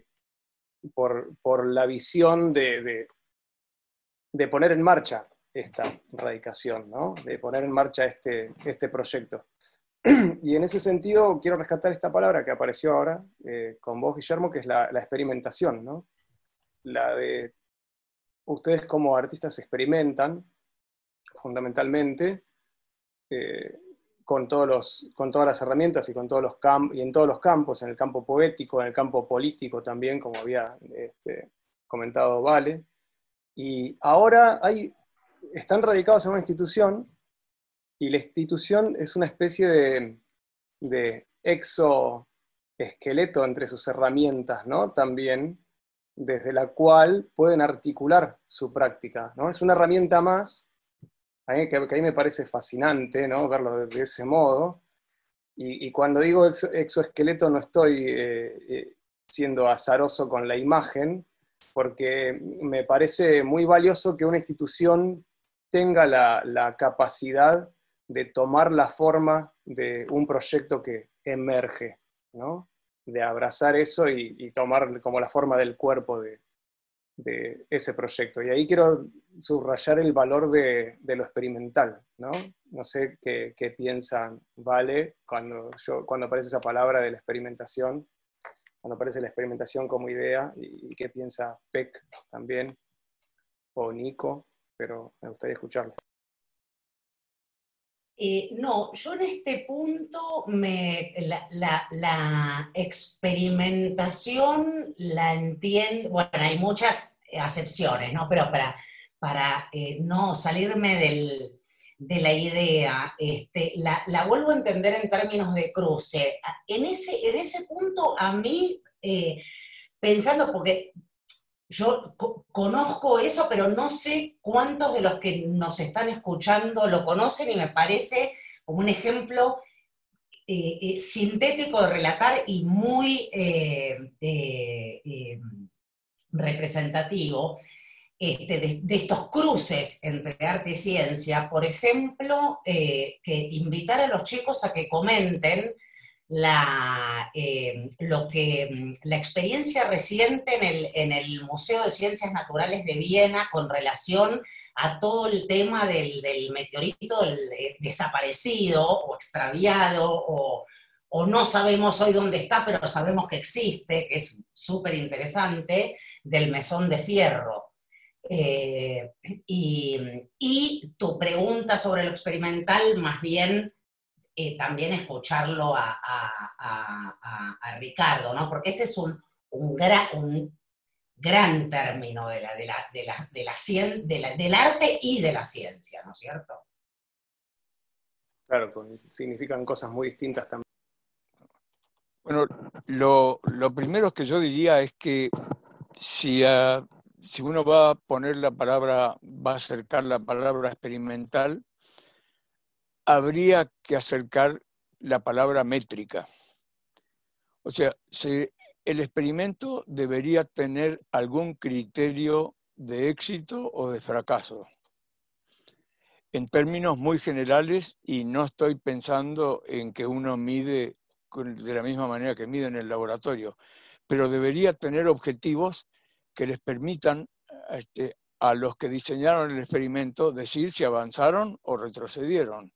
B: por la visión de poner en marcha esta radicación, ¿no? De poner en marcha este proyecto. Y en ese sentido quiero rescatar esta palabra que apareció ahora con vos, Guillermo, que es la experimentación, ¿no? La de ustedes como artistas experimentan, fundamentalmente, con todas las herramientas y, y en todos los campos, en el campo poético, en el campo político también, como había comentado Vale. Y ahora están radicados en una institución, y la institución es una especie de exoesqueleto entre sus herramientas, ¿no? También, desde la cual pueden articular su práctica, ¿no? Es una herramienta más, que a mí me parece fascinante, ¿no? Verlo de ese modo. Y cuando digo exoesqueleto no estoy siendo azaroso con la imagen, porque me parece muy valioso que una institución tenga la capacidad de tomar la forma de un proyecto que emerge, ¿no? De abrazar eso y tomar como la forma del cuerpo de ese proyecto. Y ahí quiero subrayar el valor de lo experimental, ¿no? No sé qué piensan, Vale, cuando aparece esa palabra de la experimentación, cuando aparece la experimentación como idea, y qué piensa Peck también, o Nico, pero me gustaría escucharles.
D: No, yo en este punto la experimentación la entiendo, bueno, hay muchas acepciones, ¿no? Pero para no salirme de la idea, la vuelvo a entender en términos de cruce. En ese punto a mí, pensando, porque yo conozco eso, pero no sé cuántos de los que nos están escuchando lo conocen, y me parece como un ejemplo sintético de relatar y muy representativo de estos cruces entre arte y ciencia. Por ejemplo, que invitar a los chicos a que comenten la experiencia reciente en el Museo de Ciencias Naturales de Viena con relación a todo el tema del meteorito desaparecido o extraviado, o no sabemos hoy dónde está, pero sabemos que existe, que es súper interesante, del mesón de fierro. Y tu pregunta sobre lo experimental, más bien, también escucharlo a Ricardo, ¿no? Porque este es un gran término del arte y de la ciencia, ¿no es cierto?
B: Claro, significan cosas muy distintas también.
E: Bueno, lo primero que yo diría es que si uno va a acercar la palabra experimental, habría que acercar la palabra métrica. O sea, el experimento debería tener algún criterio de éxito o de fracaso. En términos muy generales, y no estoy pensando en que uno mide de la misma manera que mide en el laboratorio, pero debería tener objetivos que les permitan a los que diseñaron el experimento decir si avanzaron o retrocedieron.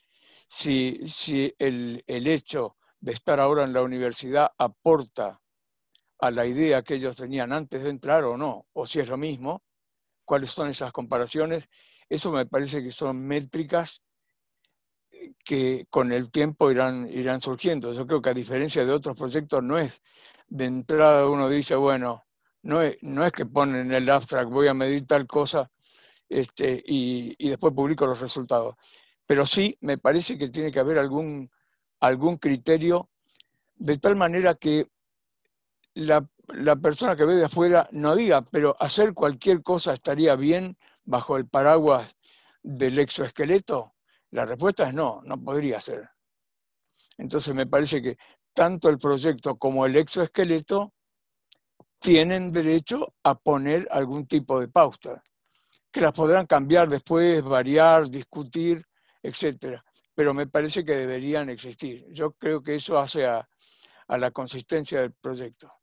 E: Si el hecho de estar ahora en la universidad aporta a la idea que ellos tenían antes de entrar o no, o si es lo mismo, cuáles son esas comparaciones. Eso me parece que son métricas que con el tiempo irán surgiendo. Yo creo que, a diferencia de otros proyectos, no es de entrada uno dice, bueno, no es que ponen en el abstract, voy a medir tal cosa y después publico los resultados. Pero sí me parece que tiene que haber algún criterio, de tal manera que la persona que ve de afuera no diga, pero hacer cualquier cosa estaría bien bajo el paraguas del exoesqueleto. La respuesta es no, no podría ser. Entonces me parece que tanto el proyecto como el exoesqueleto tienen derecho a poner algún tipo de pauta, que las podrán cambiar después, variar, discutir, etc. Pero me parece que deberían existir. Yo creo que eso hace a la consistencia del proyecto.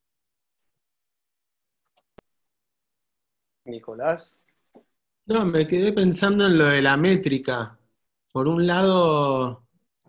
B: Nicolás.
C: No, me quedé pensando en lo de la métrica. Por un lado,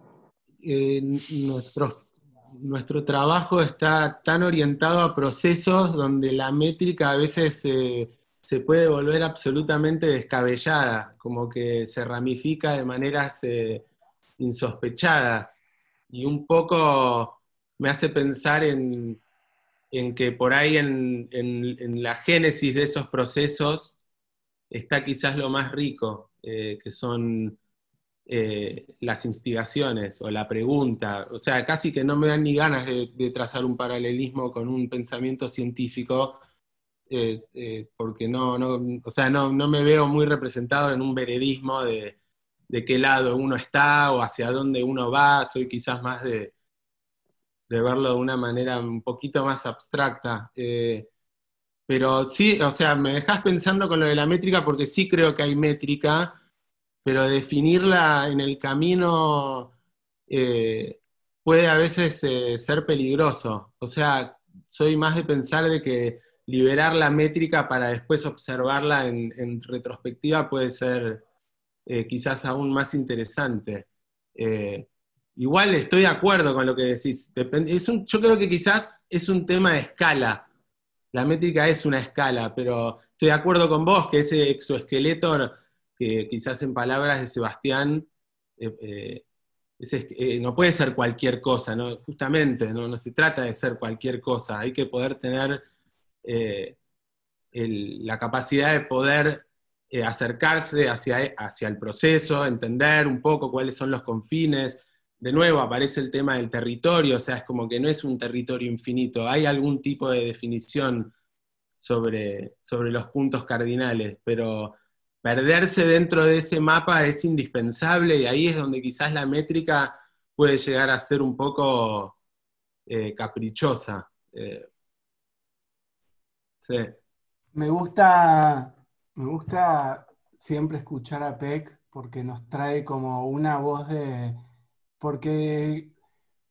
C: nuestro trabajo está tan orientado a procesos donde la métrica a veces se puede volver absolutamente descabellada, como que se ramifica de maneras insospechadas. Y un poco me hace pensar en que por ahí en la génesis de esos procesos está quizás lo más rico, que son las instigaciones o la pregunta. O sea, casi que no me dan ni ganas de trazar un paralelismo con un pensamiento científico, porque o sea, no me veo muy representado en un veredismo de qué lado uno está o hacia dónde uno va. Soy quizás más de verlo de una manera un poquito más abstracta. Pero sí, o sea, me dejás pensando con lo de la métrica porque sí creo que hay métrica, pero definirla en el camino puede a veces ser peligroso. O sea, soy más de pensar de que liberar la métrica para después observarla en retrospectiva puede ser quizás aún más interesante. Eh, Igual estoy de acuerdo con lo que decís. Yo creo que quizás es un tema de escala. La métrica es una escala, pero estoy de acuerdo con vos que ese exoesqueleto, que quizás en palabras de Sebastián, no puede ser cualquier cosa, ¿no? Justamente, ¿no? No se trata de ser cualquier cosa, hay que poder tener eh, la capacidad de poder acercarse hacia el proceso, entender un poco cuáles son los confines. De nuevo aparece el tema del territorio, o sea, es como que no es un territorio infinito, hay algún tipo de definición sobre los puntos cardinales, pero perderse dentro de ese mapa es indispensable y ahí es donde quizás la métrica puede llegar a ser un poco caprichosa. Sí.
F: Me gusta siempre escuchar a Peck porque nos trae como una voz porque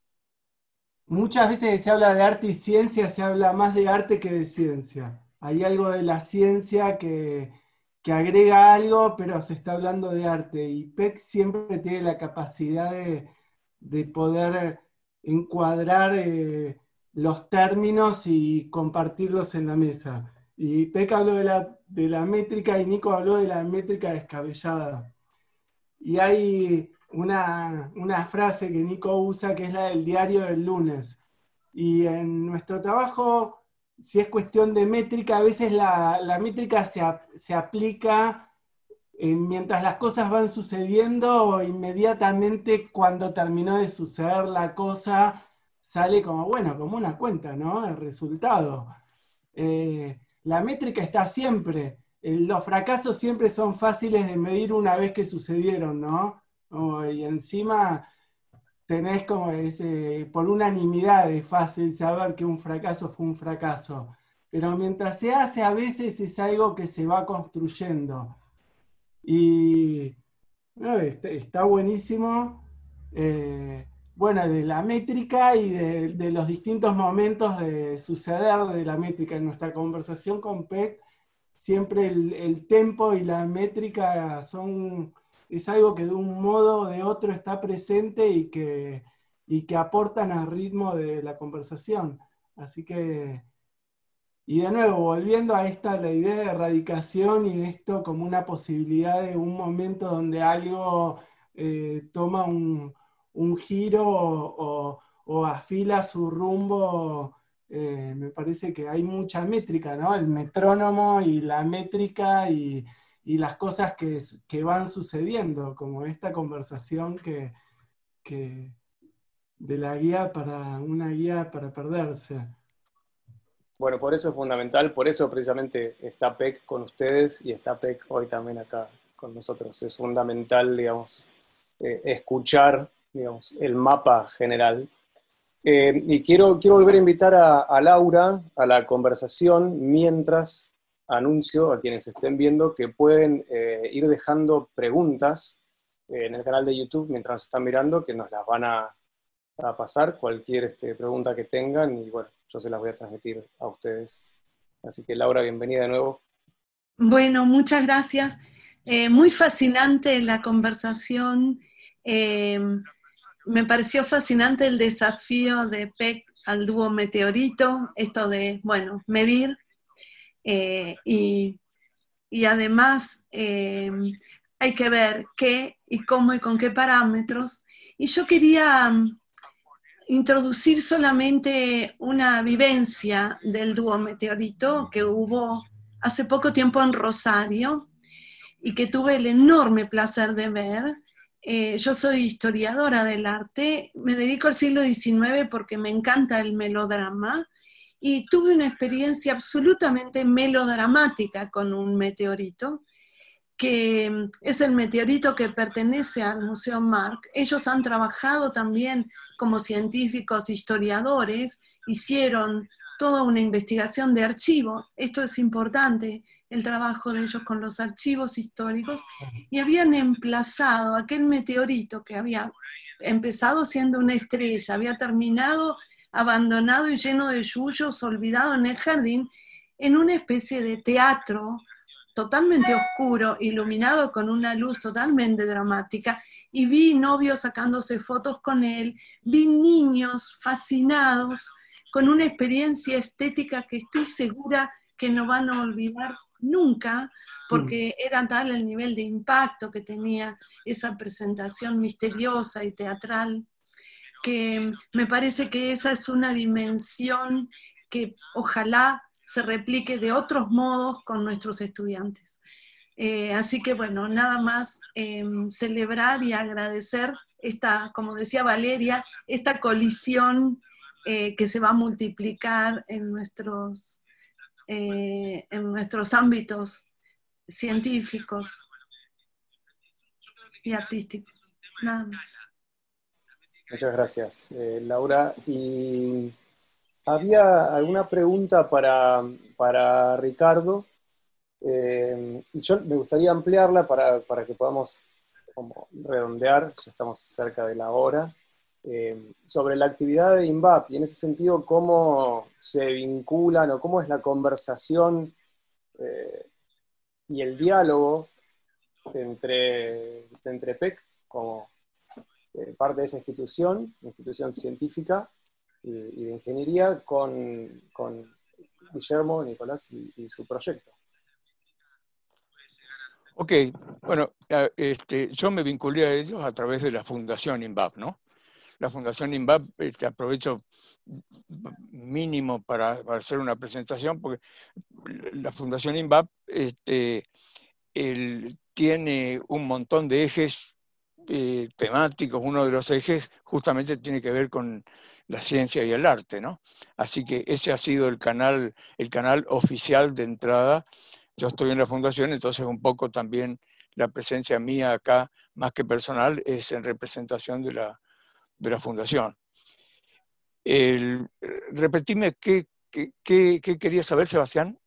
F: muchas veces que se habla de arte y ciencia, se habla más de arte que de ciencia. Hay algo de la ciencia que agrega algo, pero se está hablando de arte. Y Peck siempre tiene la capacidad de poder encuadrar los términos y compartirlos en la mesa. Y Peck habló de la métrica y Nico habló de la métrica descabellada. Y hay una frase que Nico usa que es la del diario del lunes. Y en nuestro trabajo, si es cuestión de métrica, a veces la métrica se aplica mientras las cosas van sucediendo o inmediatamente cuando terminó de suceder la cosa, sale como, bueno, como una cuenta, ¿no? El resultado. La métrica está siempre. Los fracasos siempre son fáciles de medir una vez que sucedieron, ¿no? Y encima tenés como por unanimidad es fácil saber que un fracaso fue un fracaso. Pero mientras se hace, a veces es algo que se va construyendo. Y no, está buenísimo. Bueno, de la métrica y de los distintos momentos de suceder de la métrica. En nuestra conversación con Peck, siempre el tempo y la métrica es algo que de un modo o de otro está presente y que aportan al ritmo de la conversación. Así que, y de nuevo, volviendo a la idea de erradicación y esto como una posibilidad de un momento donde algo toma un giro o afila su rumbo, me parece que hay mucha métrica, ¿no? El metrónomo y la métrica y las cosas que van sucediendo, como esta conversación de la guía una guía para perderse.
B: Bueno, por eso es fundamental, por eso precisamente está Peck con ustedes y está Peck hoy también acá con nosotros. Es fundamental, digamos, escuchar, digamos, el mapa general. Y quiero volver a invitar a Laura a la conversación, mientras anuncio a quienes estén viendo que pueden ir dejando preguntas en el canal de YouTube mientras nos están mirando, que nos las van a pasar, cualquier pregunta que tengan, y bueno, yo se las voy a transmitir a ustedes. Así que Laura, bienvenida de nuevo.
A: Bueno, muchas gracias. Muy fascinante la conversación. Me pareció fascinante el desafío de Peck al dúo Meteorito, esto de, bueno, medir, y además hay que ver qué y cómo y con qué parámetros. Y yo quería introducir solamente una vivencia del dúo Meteorito que hubo hace poco tiempo en Rosario y que tuve el enorme placer de ver. Yo soy historiadora del arte, me dedico al siglo XIX porque me encanta el melodrama, y tuve una experiencia absolutamente melodramática con un meteorito, que es el meteorito que pertenece al Museo Marc. Ellos han trabajado también como científicos, historiadores, hicieron toda una investigación de archivo. Esto es importante, el trabajo de ellos con los archivos históricos, y habían emplazado aquel meteorito que había empezado siendo una estrella, había terminado abandonado y lleno de yuyos, olvidado en el jardín, en una especie de teatro totalmente oscuro, iluminado con una luz totalmente dramática, y vi novios sacándose fotos con él, vi niños fascinados con una experiencia estética que estoy segura que no van a olvidar nunca, porque era tal el nivel de impacto que tenía esa presentación misteriosa y teatral, que me parece que esa es una dimensión que ojalá se replique de otros modos con nuestros estudiantes. Así que bueno, nada más celebrar y agradecer esta, como decía Valeria, esta colisión que se va a multiplicar en nuestros ámbitos científicos y artísticos. Nada más.
B: Muchas gracias, Laura. Y había alguna pregunta para Ricardo. Y yo me gustaría ampliarla para que podamos como redondear, ya estamos cerca de la hora, sobre la actividad de INVAP, y en ese sentido, cómo se vinculan o cómo es la conversación y el diálogo entre PEC como parte de esa institución científica y de ingeniería, con Guillermo, Nicolás y su proyecto.
E: Ok, bueno, yo me vinculé a ellos a través de la Fundación INVAP, ¿no? La Fundación INVAP, aprovecho mínimo para hacer una presentación, porque la Fundación INVAP tiene un montón de ejes temáticos. Uno de los ejes justamente tiene que ver con la ciencia y el arte, ¿no? Así que ese ha sido el canal oficial de entrada. Yo estoy en la fundación, entonces un poco también la presencia mía acá, más que personal, es en representación de la fundación. Repetime, ¿qué querías saber, Sebastián?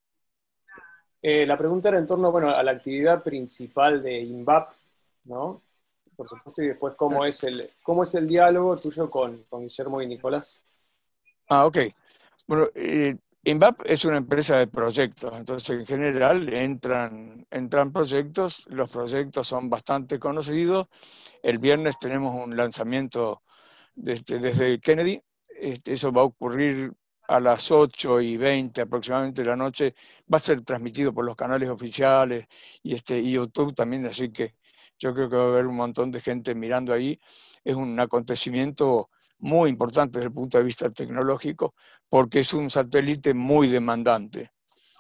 B: La pregunta era en torno, bueno, a la actividad principal de INVAP, ¿no? Por supuesto, y después cómo es el diálogo tuyo con Guillermo y Nicolás.
E: Ah, ok. Bueno, INVAP es una empresa de proyectos, entonces en general entran proyectos, los proyectos son bastante conocidos. El viernes tenemos un lanzamiento desde Kennedy, eso va a ocurrir a las 8:20 aproximadamente de la noche, va a ser transmitido por los canales oficiales y YouTube también, así que yo creo que va a haber un montón de gente mirando ahí. Es un acontecimiento muy importante desde el punto de vista tecnológico, porque es un satélite muy demandante.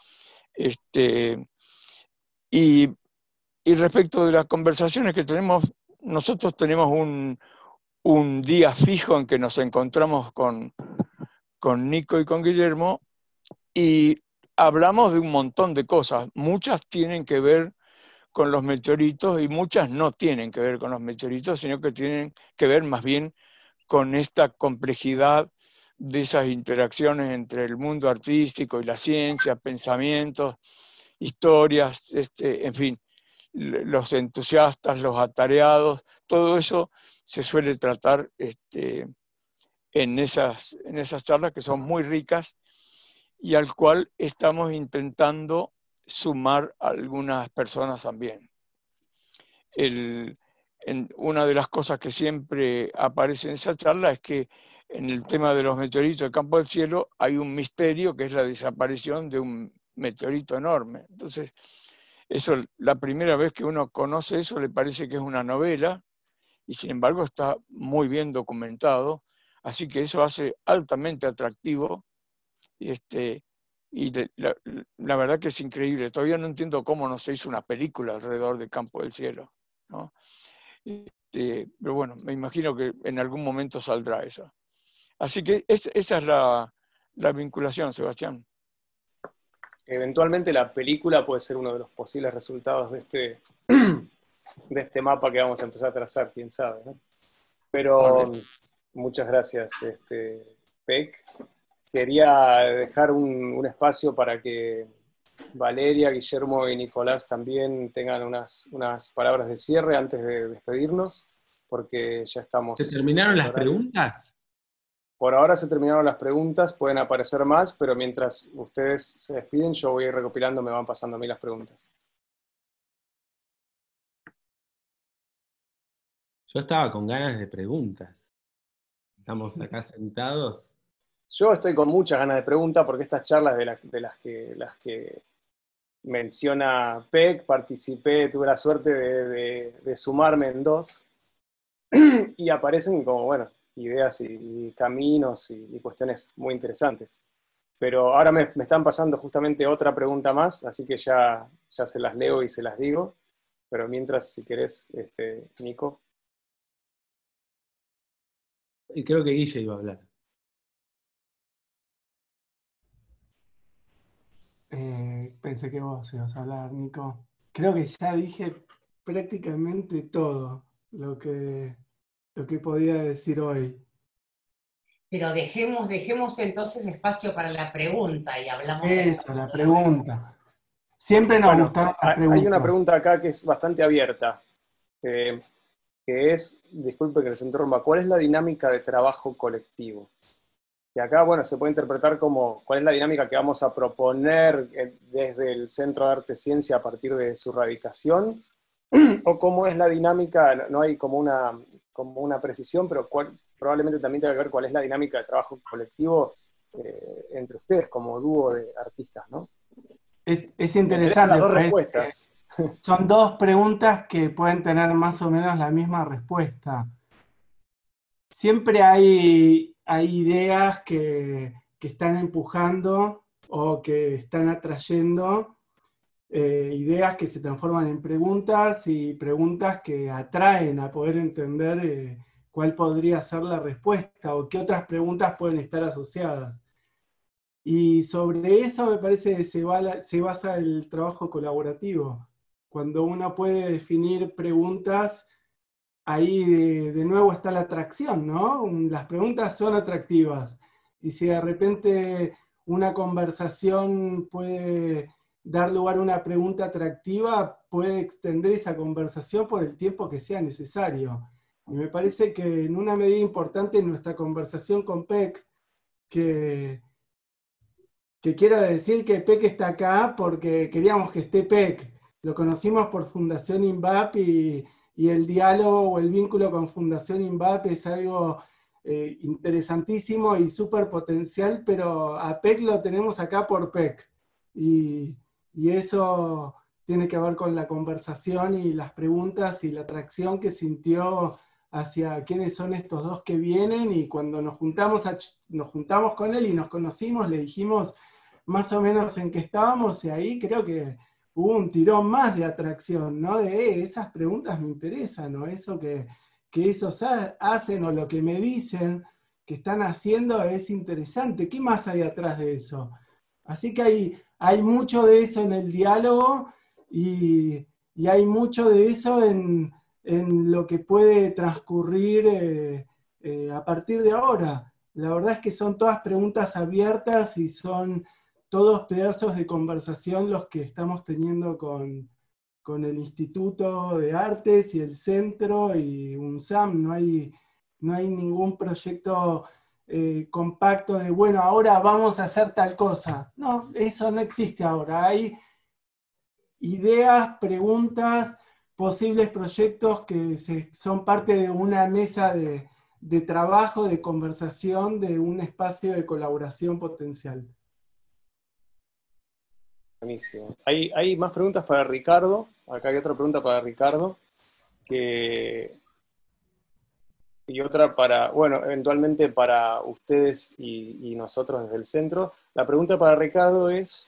E: Y respecto de las conversaciones que tenemos, nosotros tenemos un día fijo en que nos encontramos con Nico y con Guillermo y hablamos de un montón de cosas. Muchas tienen que ver con los meteoritos, y muchas no tienen que ver con los meteoritos, sino que tienen que ver más bien con esta complejidad de esas interacciones entre el mundo artístico y la ciencia, pensamientos, historias, en fin, los entusiastas, los atareados, todo eso se suele tratar en esas charlas, que son muy ricas y al cual estamos intentando sumar a algunas personas también. Una de las cosas que siempre aparece en esa charla es que en el tema de los meteoritos del campo del cielo hay un misterio, que es la desaparición de un meteorito enorme. Entonces, eso, la primera vez que uno conoce eso, le parece que es una novela, y sin embargo está muy bien documentado, así que eso hace altamente atractivo, y la verdad que es increíble. Todavía no entiendo cómo no se hizo una película alrededor del campo del cielo, ¿no? Pero bueno, me imagino que en algún momento saldrá eso. Así que esa es la vinculación, Sebastián.
B: Eventualmente la película puede ser uno de los posibles resultados de este mapa que vamos a empezar a trazar, quién sabe, ¿no? Pero vale. Muchas gracias, Pec. Quería dejar un espacio para que Valeria, Guillermo y Nicolás también tengan unas palabras de cierre antes de despedirnos, porque ya estamos...
C: ¿Se terminaron las preguntas?
B: Por ahora se terminaron las preguntas, pueden aparecer más, pero mientras ustedes se despiden, yo voy a ir recopilando, me van pasando a mí las preguntas.
C: Yo estaba con ganas de preguntas. Estamos acá sentados.
B: Yo estoy con muchas ganas de preguntas, porque estas charlas de las que menciona Pec, participé, tuve la suerte de sumarme en 2, y aparecen como, bueno, ideas y caminos y cuestiones muy interesantes. Pero ahora me están pasando justamente otra pregunta más, así que ya se las leo y se las digo. Pero mientras, si querés, Nico.
C: Y creo que Guille iba a hablar.
F: Pensé que vos ibas a hablar, Nico. Creo que ya dije prácticamente todo lo que podía decir hoy.
D: Pero dejemos entonces espacio para la pregunta y hablamos...
F: Eso, la pregunta. Siempre nos gustaron las preguntas.
B: Hay una pregunta acá que es bastante abierta, que es, disculpe que les interrumpa, ¿cuál es la dinámica de trabajo colectivo? Y acá, bueno, se puede interpretar como cuál es la dinámica que vamos a proponer desde el Centro de Arte y Ciencia a partir de su radicación, o cómo es la dinámica, no hay como una precisión, pero probablemente también tenga que ver cuál es la dinámica de trabajo colectivo entre ustedes como dúo de artistas, ¿no?
F: Es interesante.
B: Las dos respuestas.
F: Son dos preguntas que pueden tener más o menos la misma respuesta. Siempre hay ideas que están empujando o que están atrayendo, ideas que se transforman en preguntas y preguntas que atraen a poder entender cuál podría ser la respuesta o qué otras preguntas pueden estar asociadas. Y sobre eso me parece que se basa el trabajo colaborativo. Cuando uno puede definir preguntas, ahí de nuevo está la atracción, ¿no? Las preguntas son atractivas. Y si de repente una conversación puede dar lugar a una pregunta atractiva, puede extender esa conversación por el tiempo que sea necesario. Y me parece que en una medida importante en nuestra conversación con Pec, que quiero decir que Pec está acá porque queríamos que esté Pec. Lo conocimos por Fundación INVAP y el diálogo o el vínculo con Fundación INVAP es algo interesantísimo y súper potencial, pero a Pec lo tenemos acá por Pec. Y eso tiene que ver con la conversación y las preguntas y la atracción que sintió hacia quiénes son estos dos que vienen, y cuando nos juntamos con él y nos conocimos, le dijimos más o menos en qué estábamos, y ahí creo que hubo un tirón más de atracción, ¿no? De esas preguntas me interesan, ¿no? Eso que esos hacen o lo que me dicen que están haciendo es interesante. ¿Qué más hay atrás de eso? Así que hay mucho de eso en el diálogo, y y hay mucho de eso en lo que puede transcurrir a partir de ahora. La verdad es que son todas preguntas abiertas y son todos pedazos de conversación los que estamos teniendo con el Instituto de Artes y el Centro y UNSAM. No hay ningún proyecto compacto de, bueno, ahora vamos a hacer tal cosa. No, eso no existe ahora. Hay ideas, preguntas, posibles proyectos que son parte de una mesa de trabajo, de conversación, de un espacio de colaboración potencial.
B: Buenísimo. Hay más preguntas para Ricardo. Acá hay otra pregunta para Ricardo. Y otra para, bueno, eventualmente para ustedes y nosotros desde el centro. La pregunta para Ricardo es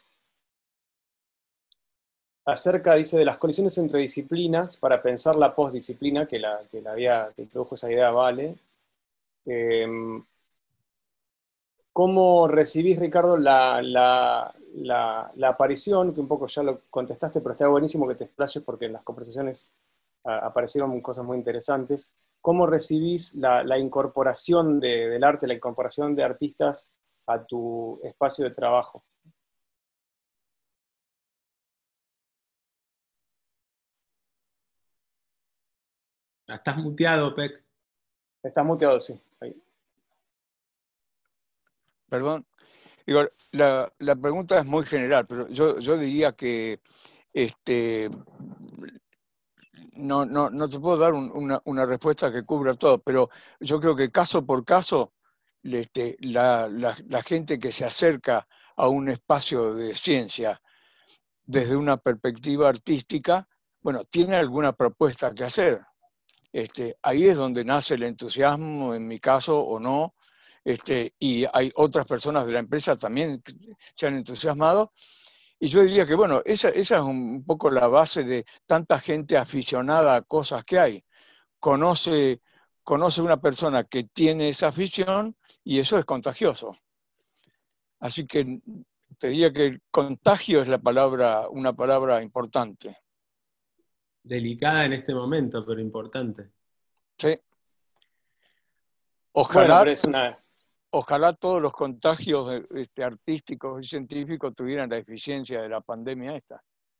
B: acerca, dice, de las colisiones entre disciplinas para pensar la postdisciplina, que introdujo esa idea Vale. ¿Cómo recibís, Ricardo, la aparición, que un poco ya lo contestaste, pero está buenísimo que te explayes porque en las conversaciones aparecieron cosas muy interesantes? ¿Cómo recibís la incorporación del arte, la incorporación de artistas a tu espacio de trabajo?
C: Estás muteado, Pec.
B: Estás muteado, sí. Ahí.
E: Perdón. Digo, la pregunta es muy general, pero yo diría que no te puedo dar una respuesta que cubra todo, pero yo creo que caso por caso, la gente que se acerca a un espacio de ciencia desde una perspectiva artística, bueno, tiene alguna propuesta que hacer. Ahí es donde nace el entusiasmo, en mi caso, o no, y hay otras personas de la empresa también que se han entusiasmado. Y yo diría que, bueno, esa es un poco la base de tanta gente aficionada a cosas que hay. Conoce una persona que tiene esa afición y eso es contagioso. Así que te diría que el contagio es una palabra importante.
C: Delicada en este momento, pero importante.
E: Sí. Ojalá,
B: bueno, pero
E: ojalá todos los contagios artísticos y científicos tuvieran la eficiencia de la pandemia esta.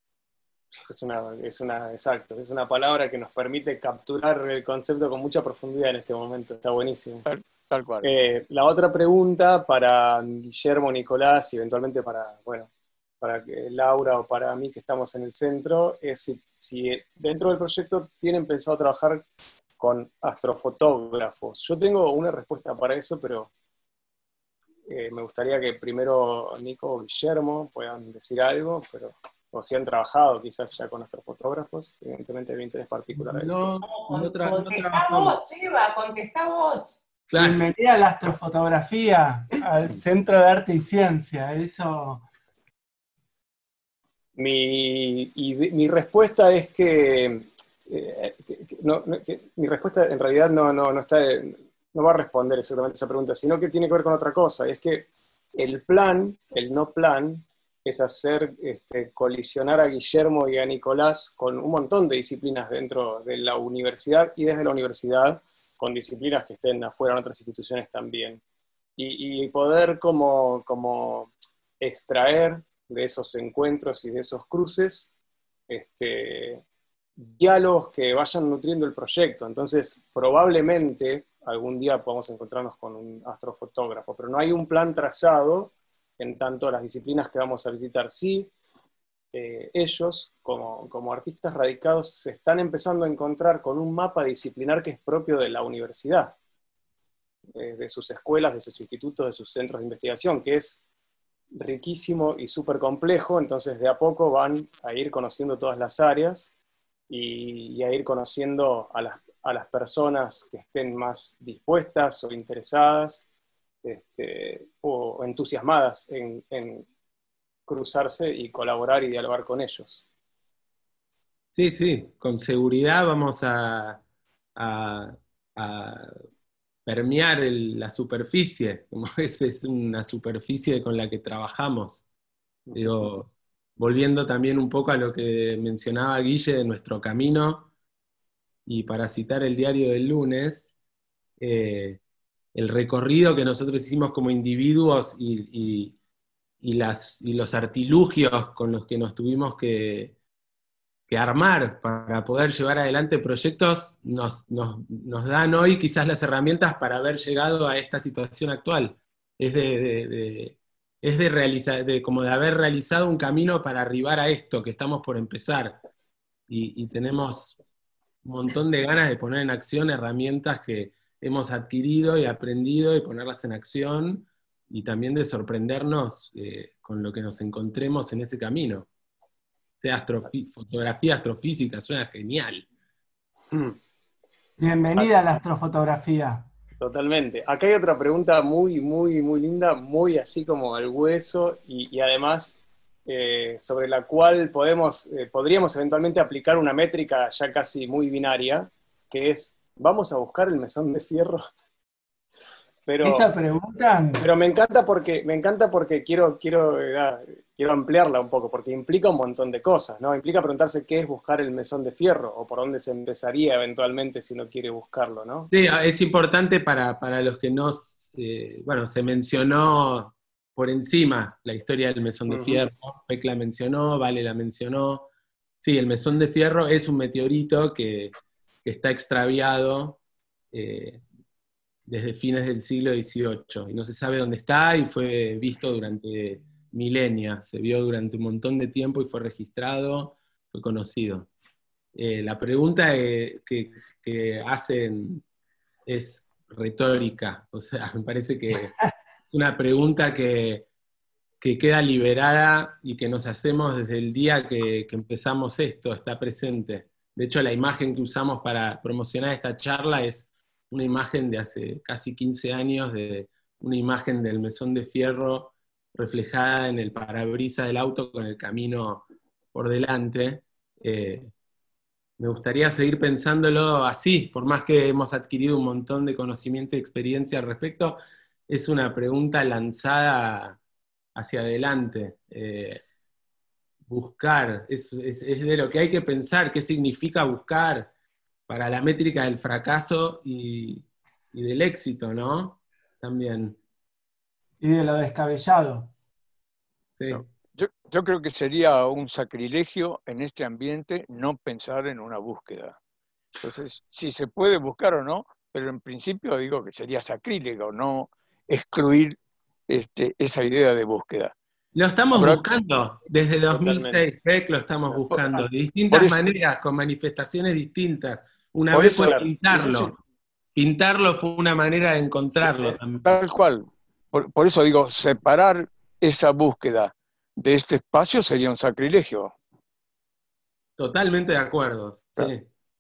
B: Exacto, es una palabra que nos permite capturar el concepto con mucha profundidad en este momento, está buenísimo.
E: Tal cual.
B: La otra pregunta para Guillermo, Nicolás y eventualmente para Laura o para mí que estamos en el centro, es si dentro del proyecto tienen pensado trabajar con astrofotógrafos. Yo tengo una respuesta para eso, pero me gustaría que primero Nico o Guillermo puedan decir algo, o si han trabajado quizás ya con astrofotógrafos, evidentemente hay un interés particular ahí.
D: Contestá vos, Eva, contestá vos.
C: Claro.
F: Bienvenida a la astrofotografía, al Centro de Arte y Ciencia. Eso.
B: Mi respuesta es que mi respuesta en realidad no va a responder exactamente esa pregunta, sino que tiene que ver con otra cosa, y es que el no plan, es hacer colisionar a Guillermo y a Nicolás con un montón de disciplinas dentro de la universidad y desde la universidad, con disciplinas que estén afuera en otras instituciones también. Y poder como extraer de esos encuentros y de esos cruces diálogos que vayan nutriendo el proyecto. Entonces, probablemente algún día podamos encontrarnos con un astrofotógrafo, pero no hay un plan trazado en tanto las disciplinas que vamos a visitar. Sí, ellos, como artistas radicados, se están empezando a encontrar con un mapa disciplinar que es propio de la universidad, de sus escuelas, de sus institutos, de sus centros de investigación, que es riquísimo y súper complejo. Entonces de a poco van a ir conociendo todas las áreas y a ir conociendo a las personas que estén más dispuestas o interesadas o entusiasmadas en cruzarse y colaborar y dialogar con ellos.
C: Sí, con seguridad vamos a permear la superficie, como es una superficie con la que trabajamos. Digo, volviendo también un poco a lo que mencionaba Guille de nuestro camino, y para citar el diario del lunes, el recorrido que nosotros hicimos como individuos y los artilugios con los que nos tuvimos que armar para poder llevar adelante proyectos nos dan hoy quizás las herramientas para haber llegado a esta situación actual. Es como de haber realizado un camino para arribar a esto que estamos por empezar. Y tenemos un montón de ganas de poner en acción herramientas que hemos adquirido y aprendido y ponerlas en acción, y también de sorprendernos con lo que nos encontremos en ese camino. Sea fotografía astrofísica, suena genial.
F: Bienvenida a la astrofotografía.
B: Totalmente. Acá hay otra pregunta muy, muy, muy linda, muy así como al hueso, y además sobre la cual podríamos eventualmente aplicar una métrica ya casi muy binaria, que es, ¿vamos a buscar el mesón de fierro?
F: Esa pregunta...
B: Pero me encanta porque quiero ampliarla un poco, porque implica un montón de cosas, ¿no? Implica preguntarse qué es buscar el mesón de fierro, o por dónde se empezaría eventualmente si no quiere buscarlo, ¿no?
C: Sí, es importante para los que no... bueno, se mencionó por encima la historia del mesón de fierro, Peck la mencionó, Vale la mencionó. Sí, el mesón de fierro es un meteorito que está extraviado desde fines del siglo XVIII, y no se sabe dónde está, y fue visto durante milenios, se vio durante un montón de tiempo y fue registrado, fue conocido. La pregunta que hacen es retórica, o sea, me parece que es una pregunta que queda liberada y que nos hacemos desde el día que empezamos esto, está presente. De hecho, la imagen que usamos para promocionar esta charla es una imagen de hace casi 15 años, de una imagen del mesón de fierro reflejada en el parabrisas del auto con el camino por delante. Me gustaría seguir pensándolo así, por más que hemos adquirido un montón de conocimiento y experiencia al respecto, es una pregunta lanzada hacia adelante. Buscar, es de lo que hay que pensar, qué significa buscar para la métrica del fracaso y del éxito, ¿no? También.
F: Y de lo descabellado.
C: Sí.
E: No. Yo creo que sería un sacrilegio en este ambiente no pensar en una búsqueda. Entonces, si se puede buscar o no, pero en principio digo que sería sacrílego no excluir esa idea de búsqueda.
C: Lo estamos
E: Ahora,
C: buscando desde 2006, Peck lo estamos buscando, de distintas maneras, con manifestaciones distintas. Una vez fue pintarlo. Pintarlo fue una manera de encontrarlo también.
E: Tal cual. Por eso digo, separar esa búsqueda de este espacio sería un sacrilegio.
C: Totalmente de acuerdo, sí.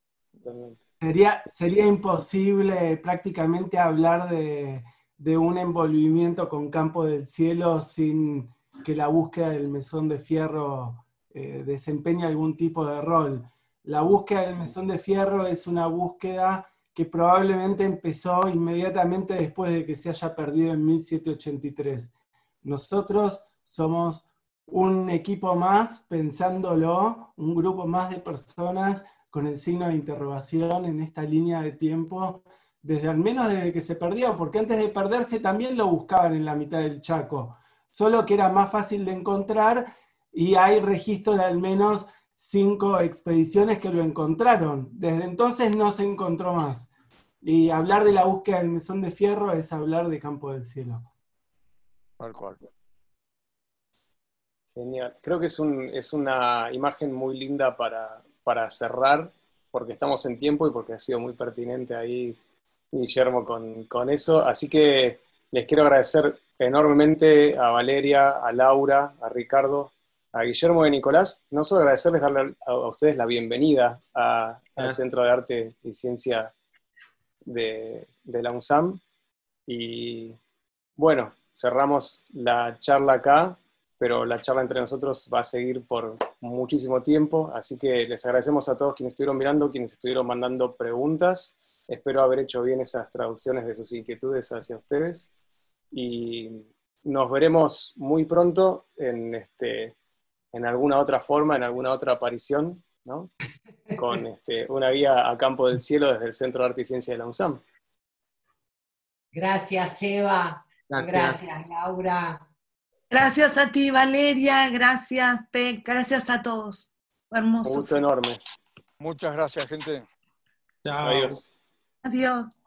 F: Sería imposible prácticamente hablar de un envolvimiento con campo del cielo sin que la búsqueda del mesón de fierro desempeñe algún tipo de rol. La búsqueda del mesón de fierro es una búsqueda que probablemente empezó inmediatamente después de que se haya perdido en 1783. Nosotros somos un equipo más pensándolo, un grupo más de personas con el signo de interrogación en esta línea de tiempo, al menos desde que se perdió, porque antes de perderse también lo buscaban en la mitad del Chaco, solo que era más fácil de encontrar, y hay registros de al menos 5 expediciones que lo encontraron. Desde entonces no se encontró más. Y hablar de la búsqueda del mesón de fierro es hablar de campo del cielo.
E: Tal cual.
B: Genial. Creo que es una imagen muy linda para cerrar, porque estamos en tiempo y porque ha sido muy pertinente ahí Guillermo con eso. Así que les quiero agradecer enormemente a Valeria, a Laura, a Ricardo, a Guillermo y a Nicolás. No solo agradecerles, darle a ustedes la bienvenida al Centro de Arte y Ciencia de la UNSAM. Y bueno, cerramos la charla acá, pero la charla entre nosotros va a seguir por muchísimo tiempo, así que les agradecemos a todos quienes estuvieron mirando, quienes estuvieron mandando preguntas. Espero haber hecho bien esas traducciones de sus inquietudes hacia ustedes, y nos veremos muy pronto en alguna otra forma, en alguna otra aparición, ¿no? Con una guía a campo del cielo desde el Centro de Arte y Ciencia de la UNSAM.
D: Gracias, Eva. Gracias, Laura.
A: Gracias a ti, Valeria. Gracias, Pec. Gracias a todos. Hermoso.
B: Un gusto enorme.
E: Muchas gracias, gente.
C: Chao.
B: Adiós.
A: Adiós.